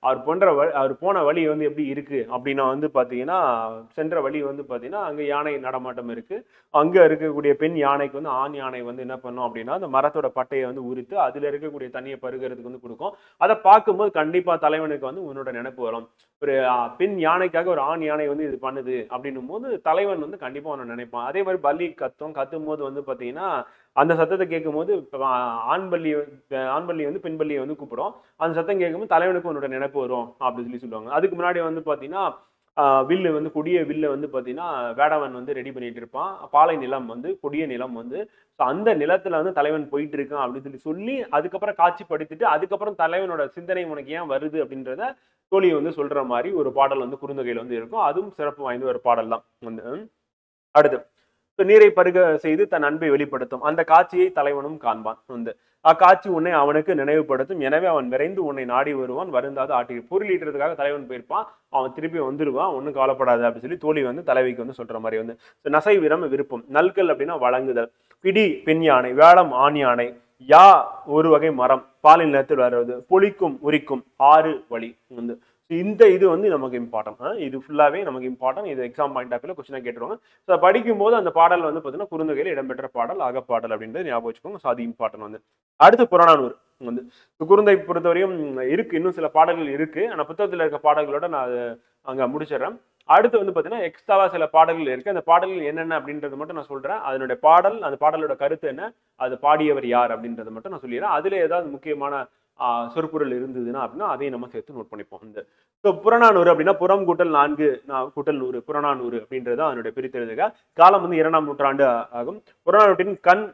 அவர் போன வழி வந்து எப்படி இருக்கு அப்படின்னா வந்து பாத்தீங்கன்னா சென்ற வழி வந்து பாத்தீங்கன்னா அங்க யானை நடமாட்டம் இருக்கு. அங்க இருக்கக்கூடிய பெண் யானைக்கு வந்து ஆண் யானை வந்து என்ன பண்ணும் அப்படின்னா அந்த மரத்தோட பட்டையை வந்து உரித்து அதுல இருக்கக்கூடிய தண்ணியை பருகிறதுக்கு வந்து கொடுக்கும். அதை பார்க்கும்போது கண்டிப்பா தலைவனுக்கு வந்து உன்னோட நினைப்பு வரும். ஒரு பெண் யானைக்காக ஒரு ஆண் யானை வந்து இது பண்ணுது அப்படின்னும் போது தலைவன் வந்து கண்டிப்பா அவனை நினைப்பான். அதே மாதிரி பல்லி கத்தும் போது வந்து பாத்தீங்கன்னா அந்த சத்தத்தை கேட்கும் போது ஆண்பள்ளி வந்து பெண் பள்ளியை வந்து கூப்பிடும். அந்த சத்தம் கேட்கும்போது தலைவனுக்கு உன்னோட நினைப்பு வரும் அப்படின்னு சொல்லி சொல்லுவாங்க. அதுக்கு முன்னாடி வந்து பாத்தீங்கன்னா வில்லு வந்து கொடிய வில்ல வந்து பாத்தீங்கன்னா வேடவன் வந்து ரெடி பண்ணிட்டு இருப்பான். பாலை நிலம் வந்து கொடிய நிலம் வந்து அந்த நிலத்துல வந்து தலைவன் போயிட்டு இருக்கான் அப்படின்னு சொல்லி அதுக்கப்புறம் காட்சிப்படுத்திட்டு அதுக்கப்புறம் தலைவனோட சிந்தனை உனக்கு ஏன் வருது அப்படின்றத தோழியை வந்து சொல்ற மாதிரி ஒரு பாடல் வந்து குறுந்தொகையில வந்து இருக்கும். அதுவும் சிறப்பு வாய்ந்த ஒரு பாடல் தான் வந்து. அடுத்து நீரை பருக செய்து தன் அன்பை வெளிப்படுத்தும் அந்த காட்சியை தலைவனும் காண்பான் வந்து. அக்காட்சி உன்னை அவனுக்கு நினைவுபடுத்தும், எனவே அவன் விரைந்து உன்னை நாடி வருவான், வருந்தாது ஆட்டி பொருளீட்டுறதுக்காக தலைவன் போயிருப்பான், அவன் திருப்பி வந்துருவான், ஒன்னும் கவலைப்படாது அப்படின்னு சொல்லி தோழி வந்து தலைவிக்கு வந்து சொல்ற மாதிரி வந்து. நசை விரம் விருப்பம், நல்கள் அப்படின்னா வழங்குதல், பிடி பெண் யானை, வேளம் ஆண் யானை, யா ஒரு வகை மரம் பாலின் நிலத்தில் வருவது, பொழிக்கும் உரிக்கும் ஆறு வழி வந்து. இந்த இது வந்து நமக்கு இம்பார்ட்டன்ட். இது ஃபுல்லாவே நமக்கு இம்பார்ட்டன்ட். இது எக்ஸாம் பாயிண்ட் ஆஃப் வியூல क्वेश्चन கேட்டுருவாங்க. சோ படிக்கும்போது அந்த பாடல் வந்து பாத்தீங்கன்னா குறுந்தொகையில இடம்பெற்ற பாடல், அகப்பாடல் அப்படின்றது ஞாபகம் வச்சுக்கோங்க. சோ அது இம்பார்ட்டன்ட் வந்து. அடுத்து புறநானூறு வந்து குறுந்தை பொறுத்தவரையும் இருக்கு, இன்னும் சில பாடல்கள் இருக்கு. ஆனா புத்தகத்துல இருக்க பாடல்களோட நான் அதை அங்க முடிச்சிடறேன். அடுத்து வந்து பாத்தீங்கன்னா எக்ஸ்ட்ராவா சில பாடல்கள் இருக்கு. அந்த பாடல்கள் என்னென்ன அப்படின்றது மட்டும் நான் சொல்றேன். அதனுடைய பாடல், அந்த பாடலோட கருத்து என்ன, அது பாடியவர் யார் அப்படின்றத மட்டும் நான் சொல்லிடுறேன். அதுல ஏதாவது முக்கியமான சொற்பொருள் இருந்ததுன்னா அப்படின்னா அதையும் நம்ம சேர்த்து நோட் பண்ணிப்போம். இந்த புறநானூறு அப்படின்னா புறம் கூட்டல் 4 கூட்டல் 100 புறநானூறு அப்படின்றது அதனுடைய பிரித்தெழுதுக. காலம் வந்து 2ஆம் நூற்றாண்டு ஆகும். புறநானூற்றின் கண்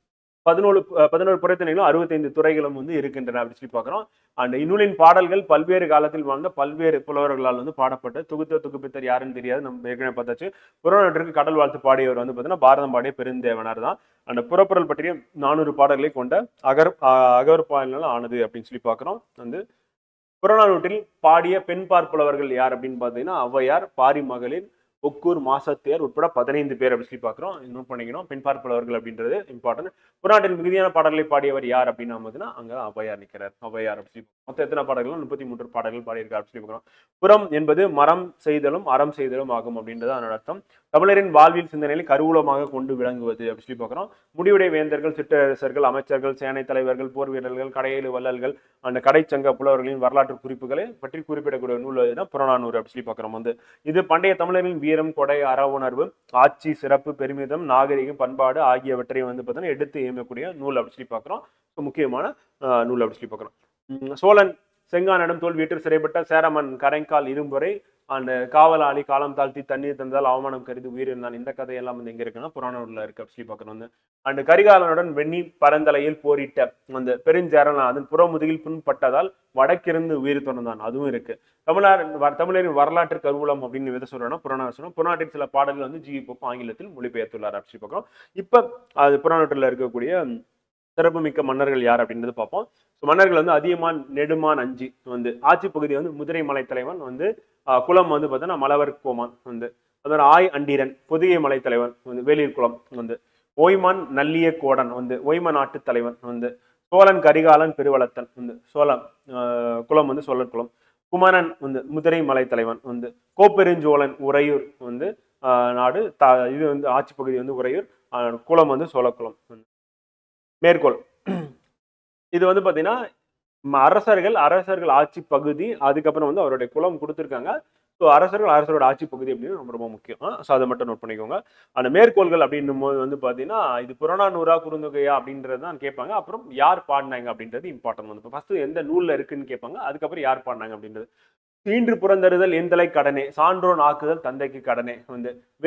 11 புறத்திணைகளும் 65 துறைகளும் வந்து இருக்கின்றன அப்படின்னு சொல்லி பார்க்கிறோம். அந்த இந்நூலின் பாடல்கள் பல்வேறு காலத்தில் வாழ்ந்த பல்வேறு புலவர்களால் வந்து பாடப்பட்ட தொகுப்பித்தர் யாருன்னு தெரியாது, நம்ம ஏற்கனவே பார்த்தாச்சு. புறநானூற்றுக்கு கடல் வாழ்த்து பாடியவர் வந்து பார்த்தீங்கன்னா பாரதம் பாடிய பெருந்தேவனார் தான். அந்த புறப்பொருள் பற்றிய 400 பாடல்களை கொண்ட அகர்பாலினால் ஆனது அப்படின்னு சொல்லி பார்க்கிறோம். வந்து புறநானூற்றில் பாடிய பெண்பார் புலவர்கள் யார் அப்படின்னு பார்த்தீங்கன்னா ஔவையார், பாரி மகளிர், ஒக்கூர், மாசத்தியர் உட்பட 15 பேர் அப்படி சொல்லி பார்க்கிறோம். நோட் பண்ணிக்கணும். பெண்பார் புலவர்கள் அப்படின்றது இம்பார்ட்டன்ட். புறநாட்டில் மிகுதியான பாடல்களை பாடியவர் யார் அப்படின்னு பார்த்தீங்கன்னா அங்க ஔவையார் நிற்கிறார். ஔவையார் அப்படி சொல்லி மொத்தம் எத்தனை பாடல்கள்? 33 பாடல்கள் பாடியிருக்கார் அப்படி சொல்லி பார்க்கிறோம். புறம் என்பது மரம் செய்தலும் அறம் செய்தலும் ஆகும் அப்படின்றது அதனோட அர்த்தம். தமிழரின் வாழ்வியல் சிந்தனைகளை கருவூலமாக கொண்டு விளங்குவது அப்படி சொல்லி பார்க்கிறோம். முடிவுடை வேந்தர்கள், சிற்றரசர்கள், அமைச்சர்கள், சேனை தலைவர்கள், போர் வீரர்கள், கடையேழு வள்ளல்கள், அந்த கடைச்சங்க புலவர்களின் வரலாற்று குறிப்புகளை பற்றி குறிப்பிடக்கூடிய நூல் புறநானூறு அப்படி சொல்லி பார்க்கிறோம். வந்து இது பண்டைய தமிழரின் வீரம், கொடை, அற உணர்வு, ஆட்சி சிறப்பு, பெருமிதம், நாகரிகம், பண்பாடு ஆகியவற்றை வந்து பார்த்தீங்கன்னா எடுத்து இயங்கக்கூடிய நூல் அப்படி சொல்லி பார்க்கிறோம். முக்கியமான நூல் அப்படி சொல்லி பார்க்கிறோம். சோழன் செங்கானிடம் தோல்வியுற்று சிறைப்பட்ட சேரமன் கரைக்கால் இரும்புரை அந்த காவலாளி காலம் தாழ்த்தி தண்ணீர் தந்தால் அவமானம் கருதி உயிரிழந்தான். இந்த கதையெல்லாம் வந்து எங்க இருக்குன்னா புறநானூறுல இருக்கு அப்படி பார்க்கணும். வந்து அந்த கரிகாலனுடன் வெண்ணி பரந்தலையில் போரிட்ட அந்த பெருஞ்சேரன் அதன் புறமுதுகில் புண்பட்டதால் வடக்கிருந்து உயிர் தொடர்ந்தான், அதுவும் இருக்கு. தமிழரின் வரலாற்று கருவூலம் அப்படின்னு எதை சொல்றோம்னா புறநானூறு சொல்றோம். புறநாட்டில் சில பாடல்கள் வந்து ஜி போப் ஆங்கிலத்தில் மொழிபெயர்த்துள்ளார் அப்படி பார்க்கிறோம். இப்ப அது புறநானூற்றுல இருக்கக்கூடிய சிறப்புமிக்க மன்னர்கள் யார் அப்படின்றது பார்ப்போம். மன்னர்கள் வந்து அதியமான், நெடுமான், அஞ்சி வந்து ஆட்சி பகுதி வந்து முதிரை மலை தலைவன் வந்து குளம் வந்து பார்த்தீங்கன்னா மலவர் கோமான் வந்து அதோட ஆய் அண்டீரன் பொதிகை மலை தலைவன் வந்து வேலூர் குளம் வந்து ஓய்மான் நல்லிய கோடன் வந்து ஓய்ம நாட்டு தலைவன் வந்து சோழன் கரிகாலன் பெருவளத்தன் வந்து சோழன் குளம் வந்து சோழர் குளம். குமரன் வந்து முதிரை மலை தலைவன் வந்து கோப்பெருஞ்சோழன் உறையூர் வந்து நாடு இது வந்து ஆட்சி பகுதி வந்து உறையூர், குளம் வந்து சோழக்குளம். மேற்கோள் இது வந்து பாத்தீங்கன்னா அரசர்கள் ஆட்சி பகுதி, அதுக்கப்புறம் வந்து அவருடைய குலம் கொடுத்துருக்காங்க. ஸோ அரசரோட ஆட்சி பகுதி அப்படின்னு ரொம்ப ரொம்ப முக்கியம். ஸோ அதை மட்டும் நோட் பண்ணிக்கோங்க. அந்த மேற்கோள்கள் அப்படின்னும் போது வந்து பாத்தீங்கன்னா இது புறநானூறா குறுந்தொகையா அப்படின்றது தான் கேட்பாங்க. அப்புறம் யார் பாடினாங்க அப்படின்றது இம்பார்ட்டன்ட். வந்து ஃபர்ஸ்ட் எந்த நூல்ல இருக்குன்னு கேட்பாங்க, அதுக்கப்புறம் யார் பாடினாங்க அப்படின்றது. ஈன்று புறந்தருதல் எந்தலை கடனே, சான்றோன் ஆக்குதல் தந்தைக்கு கடனே வந்து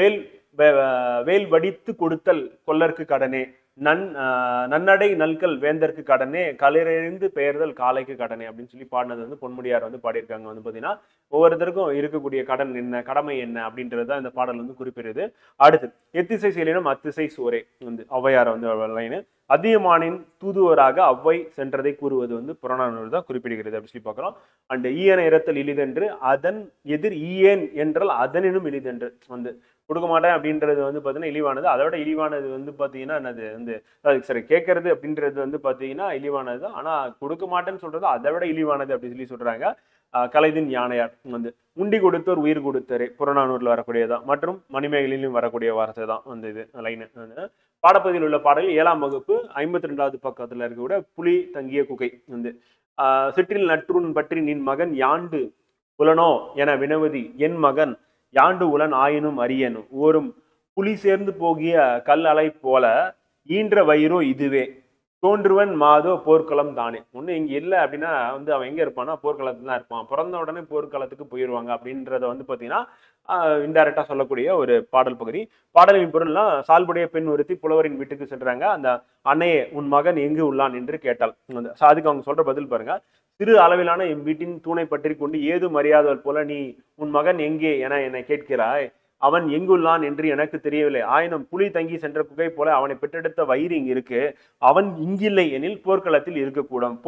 வேல் வடித்து கொடுத்தல் கொல்லருக்கு கடனே, நன்னடை நல்கல் வேந்தற்கு கடனே, களிரெறிந்து பெயர்தல் காலைக்கு கடனே அப்படின்னு சொல்லி பாடினது வந்து பொன்முடியார் வந்து பாடியிருக்காங்க. வந்து பாத்தீங்கன்னா ஒவ்வொருத்தருக்கும் இருக்கக்கூடிய கடன் என்ன, கடமை என்ன அப்படின்றது தான் இந்த பாடல் வந்து குறிப்பிடுது. அடுத்து எத்திசை செயலினும் அத்திசை சோரே வந்து ஔவையார் வந்து லைனு. அதியமானின் தூதுவராக அவ்வை சென்றதை கூறுவது வந்து புறநானூறு தான் குறிப்பிடுகிறது அப்படி சொல்லி பார்க்கிறோம். அண்ட் ஈயன இறத்தல் இழிதென்று அதன் எதிர் ஈயேன் என்றால் அதனினும் இழிதென்று வந்து கொடுக்க மாட்டேன் அப்படின்றது வந்து பாத்தீங்கன்னா இழிவானது. அதோட இழிவானது வந்து பாத்தீங்கன்னா என்னது வந்து சரி கேட்கறது அப்படின்றது வந்து பாத்தீங்கன்னா இழிவானது தான். ஆனா கொடுக்க மாட்டேன்னு சொல்றது அதை விட இழிவானது அப்படின்னு சொல்லி சொல்றாங்க. கலைதின் யானையார் வந்து உண்டி கொடுத்தோர் உயிர் கொடுத்தரே புறநானூறுல வரக்கூடியதான். மற்றும் மணிமேகலையிலும் வரக்கூடிய வார்த்தை தான் வந்து இது லைனு. பாடப்பகுதியில் உள்ள பாடல்கள் 7ஆம் வகுப்பு 52வது பக்கத்துல இருக்கக்கூடிய புலி தங்கிய குகை வந்து சிற்றில் நற்றுன் பற்றி நின் மகன் யாண்டு உலனோ என வினவதி என் மகன் யாண்டு உலன் ஆயினும் அரியனும் ஓரும் புலி சேர்ந்து போகிய கல் அலை போல ஈன்ற வயிறோ இதுவே தோன்றுவன் மாதோ போர்க்களம் தானே. ஒண்ணு இங்க இல்லை அப்படின்னா வந்து அவன் எங்க இருப்பான்னா போர்க்களத்துல தான் இருப்பான். பிறந்த உடனே போர்க்களத்துக்கு போயிடுவாங்க அப்படின்றத வந்து பாத்தீங்கன்னா இன்டைரக்டா சொல்லக்கூடிய ஒரு பாடல் பகுதி. பாடலின் பொருள்லாம் சால்புடைய பெண் ஒருத்தி புலவரின் வீட்டுக்கு சென்றாங்க. அந்த அன்னையே உன் மகன் எங்கு உள்ளான் என்று கேட்டாள். அதுக்கு அவங்க சொல்ற பதில் பாருங்க. சிறு அளவிலான என் வீட்டின் தூணை பற்றி கொண்டு ஏதும் அறியாதவள் போல நீ உன் மகன் எங்கே என என்னை கேட்கிறாய். அவன் எங்குள்ளான் என்று எனக்கு தெரியவில்லை. ஆயினும் புலி தங்கி சென்ற குகை போல அவனை பெற்றெடுத்த வயிறு இங்கு இருக்கு. அவன் இங்கில்லை எனில் போர்க்களத்தில் இருக்கக்கூடும். போய்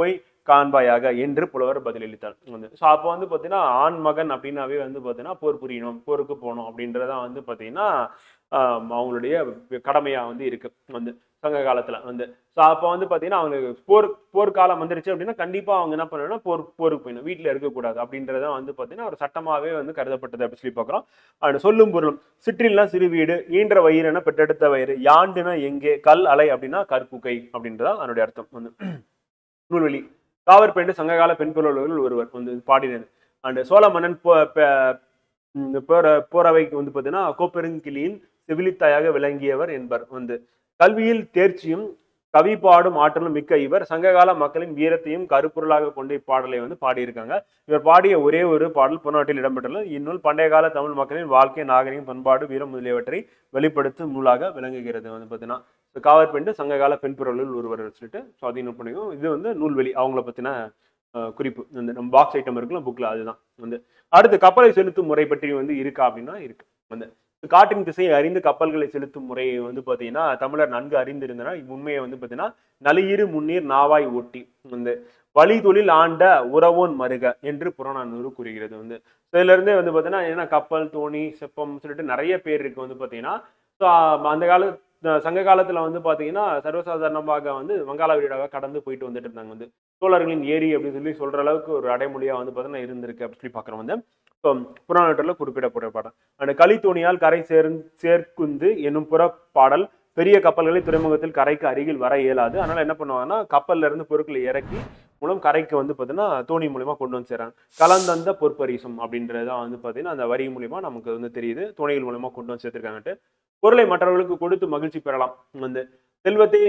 காண்பாயாக என்று புலவர் பதிலளித்தார் வந்து. ஸோ அப்போ வந்து பார்த்தீங்கன்னா ஆண் மகன் அப்படின்னாவே வந்து பார்த்தீங்கன்னா போர் புரியணும், போருக்கு போகணும் அப்படின்றதான் வந்து பார்த்தீங்கன்னா அவங்களுடைய கடமையா வந்து இருக்கு வந்து சங்க காலத்துல வந்து. ஸோ அப்போ வந்து பார்த்தீங்கன்னா அவங்க போர்க்காலம் வந்துருச்சு அப்படின்னா கண்டிப்பா அவங்க என்ன பண்ணணும்னா போருக்கு போயிடணும், வீட்டில் இருக்கக்கூடாது அப்படின்றதான் வந்து பார்த்தீங்கன்னா ஒரு சட்டமாவே வந்து கருதப்பட்டது அப்படின்னு சொல்லி பார்க்குறோம். அது சொல்லும் பொருளும் சிற்றில்னா சிறு வீடு, ஈன்ற வயிறுனா பெற்றெடுத்த வயிறு, யாண்டுனா எங்கே, கல் அலை அப்படின்னா கற்புக்கை அப்படின்றதா அதனுடைய அர்த்தம் வந்து. நூல்வெளி காவற்பெண்டு சங்ககால பெண் புலவர்கள் ஒருவர் வந்து பாடினர். அண்ட் சோழ மன்னன் போரவைக்கு வந்து பார்த்தீங்கன்னா கோப்பெருங்கிளியின் செவிலித்தாயாக விளங்கியவர் என்பர் வந்து. கல்வியில் தேர்ச்சியும் கவி பாடும் ஆற்றலும் மிக்க இவர் சங்ககால மக்களின் வீரத்தையும் கருப்பொருளாக கொண்டு இப்பாடலை வந்து பாடியிருக்காங்க. இவர் பாடிய ஒரே ஒரு பாடல் புறநாட்டில் இடம்பெற்றுள்ள இந்நூல் பண்டைய கால தமிழ் மக்களின் வாழ்க்கை, நாகரிகம், பண்பாடு, வீரம் முதலியவற்றை வெளிப்படுத்தும் நூலாக விளங்குகிறது வந்து பார்த்தீங்கன்னா. காவற்பெண்டு சங்ககால பெண் புரவர்கள் ஒருவர் சொல்லிட்டு அதையும் நோட் பண்ணிக்கோ. இது வந்து நூல்வெளி அவங்கள பத்தின குறிப்பு. இந்த நம்ம பாக்ஸ் ஐட்டம் இருக்குல்ல புக்ல, அதுதான் வந்து. அடுத்து கப்பலை செலுத்தும் முறை பற்றி வந்து இருக்கா அப்படின்னா இருக்கு வந்து. காற்றின் திசையை அறிந்து கப்பல்களை செலுத்தும் முறையை வந்து பாத்தீங்கன்னா தமிழர் நன்கு அறிந்திருந்தனர். உண்மையை வந்து பாத்தீங்கன்னா நலியிரு முன்னீர் நாவாய் ஓட்டி வந்து வழி தொழில் ஆண்ட உறவோன் மருக என்று புறநானூறு கூறுகிறது வந்து. இதுல இருந்தே வந்து பாத்தீங்கன்னா ஏன்னா கப்பல், தோணி, செப்பம் சொல்லிட்டு நிறைய பேர் இருக்கு வந்து பாத்தீங்கன்னா. அந்த கால சங்க காலத்துல வந்து பாத்தீங்கன்னா சர்வசாதாரணமாக வந்து வங்காள விரிகுடாவை கடந்து போயிட்டு வந்துட்டு இருந்தாங்க வந்து. சோழர்களின் ஏரி அப்படின்னு சொல்லி சொல்ற அளவுக்கு ஒரு அடைமொழியா வந்து பாத்தீங்கன்னா இருந்திருக்கு அப்படின்னு சொல்லி பாக்குறோம் வந்து. புறநானூற்றுல குறிப்பிடப்பட்ட பாடல். அந்த களித்தோணியால் கரை சேர்க்குந்து என்னும் புறப்பாடல் பெரிய கப்பல்களை துறைமுகத்தில் கரைக்கு அருகில் வர இயலாது. அதனால என்ன பண்ணுவாங்கன்னா கப்பல்ல இருந்து பொருட்களை இறக்கி மூலம் கரைக்கு வந்து பாத்தீங்கன்னா தோணி மூலியமா கொண்டு வந்து சேராங்க. கலந்தந்த பொற்பரிசம் அப்படின்றதான் வந்து பாத்தீங்கன்னா அந்த வரி மூலியமா நமக்கு வந்து தெரியுது, தோணிகள் மூலியமா கொண்டு வந்து சேர்த்திருக்காங்கட்டு. பொருளை மற்றவர்களுக்கு கொடுத்து மகிழ்ச்சி பெறலாம் வந்து. செல்வத்தை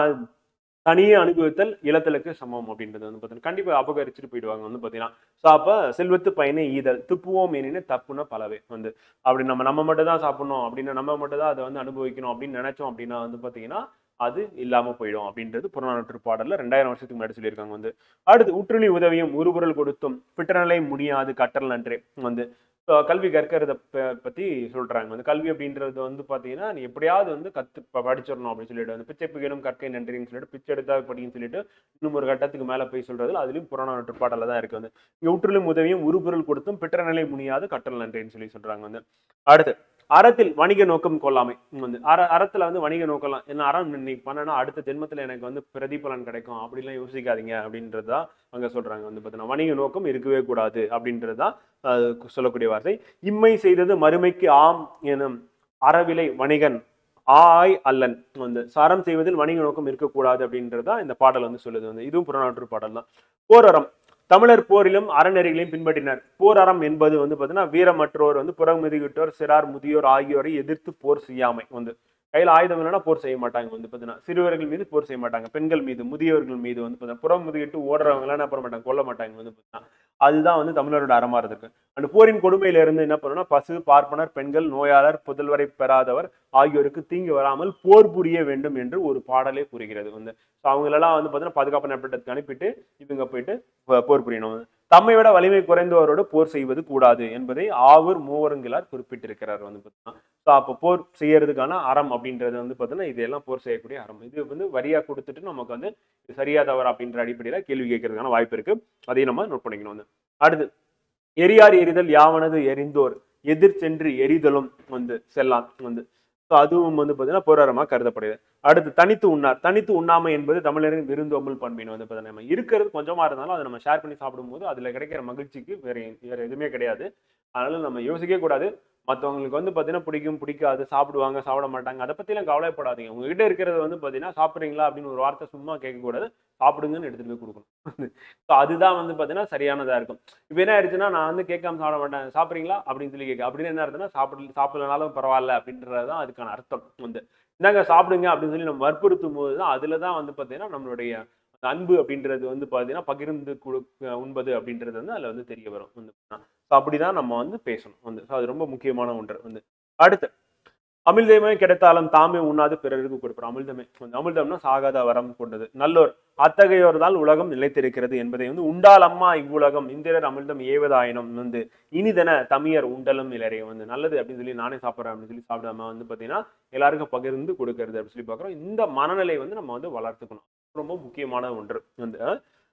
தனியே அனுபவித்தல் இளத்தலுக்கு சமம் அப்படின்றது வந்து பார்த்தீங்கன்னா கண்டிப்பா அபகரிச்சுட்டு போயிடுவாங்க வந்து பார்த்தீங்கன்னா. ஸோ அப்போ செல்வத்து பயனை ஈதல் துப்புவோம் எனின்னு தப்புன்னா பலவே வந்து. அப்படி நம்ம மட்டும் தான் சாப்பிடணும் அப்படின்னு நம்ம மட்டும் தான் அதை வந்து அனுபவிக்கணும் அப்படின்னு நினைச்சோம் அப்படின்னா வந்து பார்த்தீங்கன்னா அது இல்லாம போயிடும் அப்படின்றது புறநானூற்று பாடல்ல 2000 வருஷத்துக்கு முன்னாடி சொல்லியிருக்காங்க வந்து. அடுத்து உற்றுளி உதவியும் உருபொருள் கொடுத்தும் பிற்றநிலை முடியாது கற்றல் நன்றே வந்து. கல்வி கற்கிறத பத்தி சொல்றாங்க வந்து. கல்வி அப்படின்றது வந்து பாத்தீங்கன்னா நீ எப்படியாவது வந்து படிச்சிடணும் அப்படின்னு சொல்லிட்டு வந்து பிச்சை புகழும் கற்கை நன்றின்னு சொல்லிட்டு பிச்சை எடுத்தா படின்னு சொல்லிட்டு இன்னும் ஒரு கட்டத்துக்கு மேல போய் சொல்றதுல அதுலயும் புறநானூற்று பாடல தான் இருக்கு வந்து. இங்க உற்றிலும் உதவியும் உருபொருள் கொடுத்தும் பிற்ற நிலை முடியாது கற்றல் நன்றின்னு சொல்லி சொல்றாங்க வந்து. அடுத்து அறத்தில் வணிக நோக்கம் கொள்ளாமை வந்து. அறத்துல வந்து வணிக நோக்கலாம் என்ன, அறம் இன்னைக்கு பண்ணனா அடுத்த ஜென்மத்துல எனக்கு வந்து பிரதிபலன் கிடைக்கும் அப்படிலாம் யோசிக்காதீங்க அப்படின்றதுதான் அங்க சொல்றாங்க வந்து பார்த்தீங்கன்னா. வணிக நோக்கம் இருக்கவே கூடாது அப்படின்றதுதான் சொல்லக்கூடிய வார்த்தை. இம்மை செய்தது மறுமைக்கு ஆம் எனும் அறவிலை வணிகன் ஆய் அல்லன் வந்து. சாரம் செய்வதில் வணிக நோக்கம் இருக்கக்கூடாது அப்படின்றதா இந்த பாடல் வந்து சொல்லுது வந்து. இதுவும் புறநானூற்று பாடல் தான். போர் அறம் தமிழர் போரிலும் அறநெறிகளையும் பின்பற்றினர். போர் அறம் என்பது வந்து பார்த்தீங்கன்னா வீரமற்றோர் வந்து புறமுதுகிட்டோர், சிறார், முதியோர் ஆகியோரை எதிர்த்து போர் செய்யாமை வந்து. கையில் ஆயுதம் இல்லைன்னா போர் செய்ய மாட்டாங்க வந்து பார்த்தீங்கன்னா. சிறுவர்கள் மீது போர் செய்ய மாட்டாங்க, பெண்கள் மீது, முதியோர்கள் மீது வந்து பார்த்தீங்கன்னா புறம் முதுகிட்டு ஓடுறவங்களாம் என்ன பண்ண மாட்டாங்க, கொல்ல மாட்டாங்க வந்து பார்த்தீங்கன்னா. அதுதான் வந்து தமிழரோட அறமா இருக்கு. அந்த போரின் கொடுமையில இருந்து என்ன பண்ணணும்னா பசு, பார்ப்பனர், பெண்கள், நோயாளர், புதல்வரை பெறாதவர் ஆகியோருக்கு தீங்கு வராமல் போர் புரிய வேண்டும் என்று ஒரு பாடலே கூறுகிறது வந்து. அவங்களெல்லாம் வந்து பார்த்தீங்கன்னா பாதுகாப்பு நடப்பட்டதுக்கு அனுப்பிட்டு இவங்க போயிட்டு போர் புரியணும். தம்மை விட வலிமை குறைந்தவரோடு போர் செய்வது கூடாது என்பதை ஆவூர் மூவருங்கிலார் குறிப்பிட்டிருக்கிறார் வந்து பார்த்தீங்கன்னா. அப்போ போர் செய்யறதுக்கான அறம் அப்படின்றது வந்து பார்த்தீங்கன்னா இதெல்லாம் போர் செய்யக்கூடிய அறம். இது வந்து வரியா கொடுத்துட்டு நமக்கு வந்து சரியா தவறா அப்படின்ற அடிப்படையில கேள்வி கேட்கறதுக்கான வாய்ப்பு இருக்கு. அதையும் நம்ம நோட் பண்ணிக்கணும் வந்து. அடுத்து எரியார் எரிதல் யாவனது எரிந்தோர் எதிர் சென்று எரிதலும் வந்து செல்லாம் வந்து. அதுவும் வந்து பார்த்தீங்கன்னா போராரமா கருதப்படுது. அடுத்து தனித்து உண்ணார். தனித்து உண்ணாமை என்பது தமிழரின் விருந்தோம்பல் பண்பின் வந்து பார்த்தீங்கன்னா நம்ம இருக்கிறது கொஞ்சமா இருந்தாலும் அதை நம்ம ஷேர் பண்ணி சாப்பிடும்போது அதுல கிடைக்கிற மகிழ்ச்சிக்கு வேற எதுவுமே கிடையாது. அதனால நம்ம யோசிக்கவே கூடாது. மற்றவங்களுக்கு வந்து பார்த்தீங்கன்னா பிடிக்கும், பிடிக்காது, சாப்பிடுவாங்க, சாப்பிட மாட்டாங்க, அதை பத்திலாம் கவலைப்படாதீங்க. உங்ககிட்ட இருக்கிறது வந்து பார்த்தீங்கன்னா சாப்பிட்றீங்களா அப்படின்னு ஒரு வார்த்தை சும்மா கேட்கக்கூடாது, சாப்பிடுங்கன்னு எடுத்துட்டு போய் கொடுக்கணும். ஸோ அதுதான் வந்து பார்த்தீங்கன்னா சரியானதா இருக்கும். இப்போ என்ன ஆயிடுச்சுன்னா நான் வந்து கேட்காம சாப்பிட மாட்டேன், சாப்பிட்றீங்களா அப்படின்னு சொல்லி கேட்க அப்படின்னு என்ன அர்த்தம்னா சாப்பிடலனாலும் பரவாயில்ல அப்படின்றதுதான் அதுக்கான அர்த்தம் வந்து. இந்தாங்க சாப்பிடுங்க அப்படின்னு சொல்லி நம்ம வற்புறுத்தும் போது தான் அதுல தான் வந்து பார்த்தீங்கன்னா நம்மளுடைய அன்பு அப்படின்றது வந்து பார்த்தீங்கன்னா பகிர்ந்து உண்பது அப்படின்றது வந்து அதுல வந்து தெரிய வரும் வந்து. அப்படிதான் நம்ம வந்து பேசணும் வந்து. அது ரொம்ப முக்கியமான ஒன்று வந்து. அடுத்து அமிழ்தமே கிடைத்தாலும் தாமே உண்ணாது பிறருக்கு கொடுப்போம். அமிழ்தமே அமிழ்தம்னா சாகாத வரம் கொண்டது. நல்லோர் அத்தகையோர் தான் உலகம் நிலைத்திருக்கிறது என்பதை வந்து உண்டால் அம்மா இவ்வுலகம் இந்திரர் அமிழ்தம் ஏவதாயினம் வந்து இனிதென தமியர் உண்டலும் இலரைய வந்து நல்லது அப்படின்னு சொல்லி நானே சாப்பிட்றேன் அப்படின்னு சொல்லி சாப்பிடாம வந்து பார்த்தீங்கன்னா எல்லாருக்கும் பகிர்ந்து கொடுக்கறது அப்படின்னு சொல்லி பார்க்குறோம். இந்த மனநிலை வந்து நம்ம வந்து வளர்த்துக்கணும். ரொம்ப முக்கியமான ஒன்று வந்து.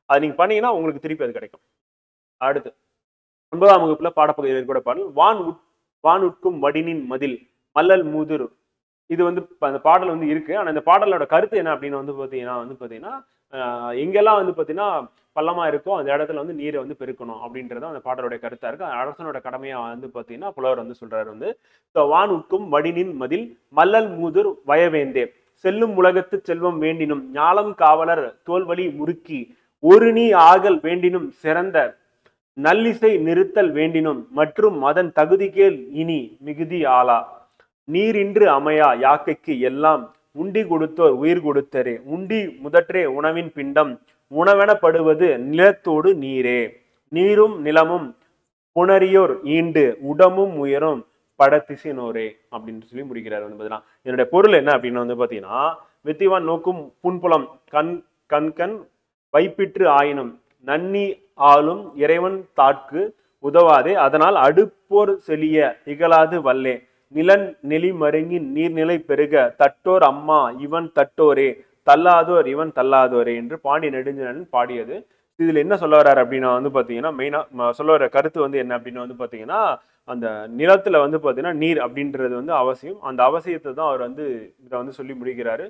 அது நீங்க பண்ணீங்கன்னா உங்களுக்கு திருப்பி அது கிடைக்கும். அடுத்து 9ஆம் வகுப்புல பாடப்பகுதியில் கூட பாடல் வான் உட்கும் வடினின் மதில் மல்லல் மூதுர். இது வந்து அந்த பாடல் வந்து இருக்கு. ஆனா இந்த பாடலோட கருத்து என்ன அப்படின்னு வந்து பாத்தீங்கன்னா எங்கெல்லாம் வந்து பாத்தீங்கன்னா பள்ளமா இருக்கோ அந்த இடத்துல வந்து நீரை வந்து பெருக்கணும் அப்படின்றது அந்த பாடலுடைய கருத்தா இருக்கு. அரசனோட கடமையா வந்து பாத்தீங்கன்னா புலவர் வந்து சொல்றாரு வந்து வான் உட்கும் வடினின் மதில் மல்லல் மூதுர் வயவேந்தே செல்லும் உலகத்து செல்வம் வேண்டினும் ஞாலம் காவலர் தோல்வழி முறுக்கி ஒரு நீ ஆகல் வேண்டினும் சிறந்த நல்லிசை நிறுத்தல் வேண்டினும் மற்றும் அதன் தகுதிகேல் இனி மிகுதி ஆளா நீரின்று அமையா யாக்கைக்கு எல்லாம் உண்டி கொடுத்தோர் உயிர் கொடுத்தரே உண்டி முதற்றே உணவின் பிண்டம் உணவெனப்படுவது நிலத்தோடு நீரே நீரும் நிலமும் புணரியோர் ஈண்டு உடமும் உயரும் படத்திசினோரே அப்படின்னு சொல்லி முடிக்கிறார் வந்து பாத்தீங்கன்னா. என்னுடைய பொருள் என்ன அப்படின்னு வந்து பாத்தீங்கன்னா வெத்திவான் நோக்கும் புன்புலம் கண் வைப்பிற்று ஆயினும் நன்னி ஆளும் இறைவன் தாட்கு உதவாதே அதனால் அடுப்போர் செலிய இகழாது வல்லே நிலன் நெலி மருங்கி நீர்நிலை பெருக தட்டோர் அம்மா இவன் தட்டோரே தள்ளாதோர் இவன் தள்ளாதோரே என்று பாண்டி நெடுஞ்செழியன் பாடியது. இதுல என்ன சொல்ல வர்றாரு அப்படின்னா வந்து பாத்தீங்கன்னா மெயினா சொல்ல வர கருத்து வந்து என்ன அப்படின்னு வந்து பாத்தீங்கன்னா அந்த நிலத்துல வந்து பாத்தீங்கன்னா நீர் அப்படின்றது வந்து அவசியம். அந்த அவசியத்தை தான் அவர் வந்து இதை வந்து சொல்லி முடிக்கிறாரு.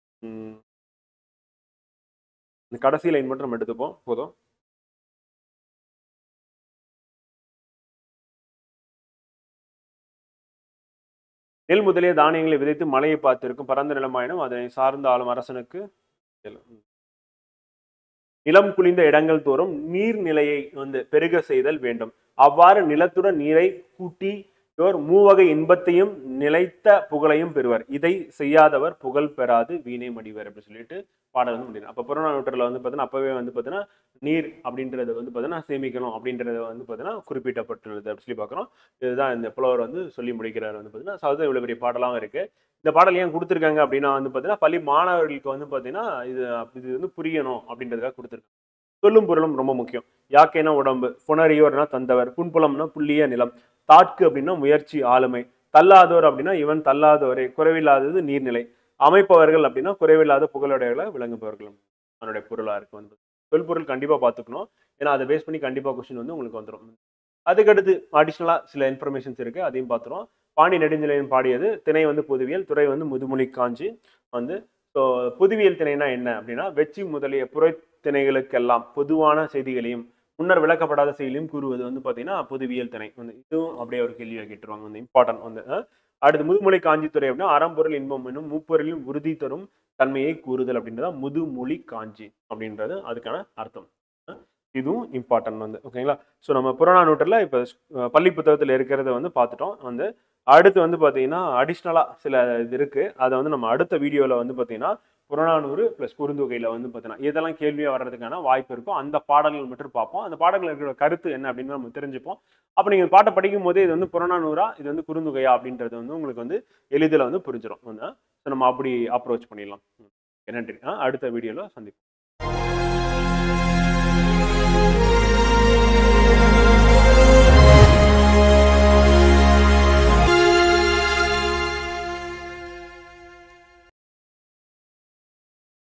இந்த கடைசி லைன் மட்டும் நம்ம எடுத்துப்போம் போதும். நெல் முதலிய தானியங்களை விதைத்து மழையை பார்த்திருக்கும் பரந்த நிலமாயினும் அதனை சார்ந்த ஆளும் அரசனுக்கு நிலம் குளிந்த இடங்கள் தோறும் நீர்நிலையை வந்து பெருக செய்தல் வேண்டும். அவ்வாறு நிலத்துடன் நீரை கூட்டி மூவகை இன்பத்தையும் நிலைத்த புகழையும் பெறுவர். இதை செய்யாதவர் புகழ் பெறாது வீணை மடிவர் அப்படின்னு சொல்லிட்டு பாடல் வந்து முடியும். அப்ப புறநானூற்றுல வந்து பாத்தீங்கன்னா அப்பவே வந்து பாத்தீங்கன்னா நீர் அப்படின்றத வந்து பாத்தீங்கன்னா சேமிக்கணும் அப்படின்றத வந்து பாத்தீங்கன்னா குறிப்பிட்டப்பட்டுள்ளது அப்படின்னு சொல்லி பாக்குறோம். இதுதான் இந்த புலவர் வந்து சொல்லி முடிக்கிறார் வந்து பாத்தீங்கன்னா. சவுத இவ்வளவு பெரிய பாடலாம் இருக்கு. இந்த பாடல் ஏன் கொடுத்துருக்காங்க அப்படின்னா வந்து பாத்தீங்கன்னா பள்ளி மாணவர்களுக்கு வந்து பாத்தீங்கன்னா இது வந்து புரியணும் அப்படின்றதுக்காக கொடுத்துருக்காங்க. சொல்லும் பொருளும் ரொம்ப முக்கியம். யாக்கைனா உடம்பு, புணரியோர்னா தந்தவர், புன்புலம்னா புள்ளிய நிலம், தாட்கு அப்படின்னா முயற்சி ஆளுமை, தள்ளாதோர் அப்படின்னா இவன் தள்ளாதோரே குறைவில்லாதது நீர்நிலை, அமைப்பவர்கள் அப்படின்னா குறைவில்லாத புகழுடையவர்களை விளங்குபவர்கள் அதனுடைய பொருளா இருக்கு வந்து. தொல்பொருள் கண்டிப்பா பாத்துக்கணும். ஏன்னா அதை பேஸ் பண்ணி கண்டிப்பா கொஸ்டின் வந்து உங்களுக்கு வந்துடும். அதுக்கடுத்து அடிஷ்னலா சில இன்ஃபர்மேஷன்ஸ் இருக்கு, அதையும் பார்த்துரும். பாண்டி நெடுஞ்செழியன் பாடியது திணை வந்து பொதுவியல், துறை வந்து முதுமொழி காஞ்சி வந்து. ஸோ பொதுவியல் திணைனா என்ன அப்படின்னா வெச்சி முதலிய புரை திணைகளுக்கெல்லாம் பொதுவான செய்திகளையும் முன்னர் விளக்கப்படாத செய்திகளையும் கூறுவது வந்து பாத்தீங்கன்னா பொதுவியல் திணை வந்து. இதுவும் அப்படியே ஒரு கேள்வியை கேட்டுருவாங்க வந்து இம்பார்ட்டன்ட் வந்து. அடுத்து முதுமொழி காஞ்சித்துறை அப்படின்னா அறம்பொருள் இன்பம் என்னும் முப்பொருளின் உறுதி தரும் தன்மையை கூறுதல் அப்படின்றத முதுமொழி காஞ்சி அப்படின்றது அதுக்கான அர்த்தம். இதுவும் இம்பார்ட்டன்ட் வந்து. ஓகேங்களா. ஸோ நம்ம புறநானூற்றில் இப்போ பள்ளி புத்தகத்தில் இருக்கிறத வந்து பார்த்துட்டோம் வந்து. அடுத்து வந்து பார்த்தீங்கன்னா அடிஷ்னலாக சில இது இருக்குது. அதை வந்து நம்ம அடுத்த வீடியோவில் வந்து பார்த்தீங்கன்னா புறநானூறு ப்ளஸ் குறுந்தொகையில் வந்து பார்த்தீங்கன்னா இதெல்லாம் கேள்வியாக வர்றதுக்கான வாய்ப்பு இருக்கும். அந்த பாடல்கள் மட்டும் பார்ப்போம். அந்த பாடல்கள் இருக்கிற கருத்து என்ன அப்படின்னு நம்ம தெரிஞ்சுப்போம். அப்போ நீங்கள் பாட்டை படிக்கும் போதே இது வந்து புறநானூறா இது வந்து குறுந்தொகையா அப்படின்றது வந்து உங்களுக்கு வந்து எளிதில் வந்து புரிஞ்சிடும் வந்து. ஸோ நம்ம அப்படி அப்ரோச் பண்ணிடலாம். நன்றி. அடுத்த வீடியோவில் சந்திப்போம்.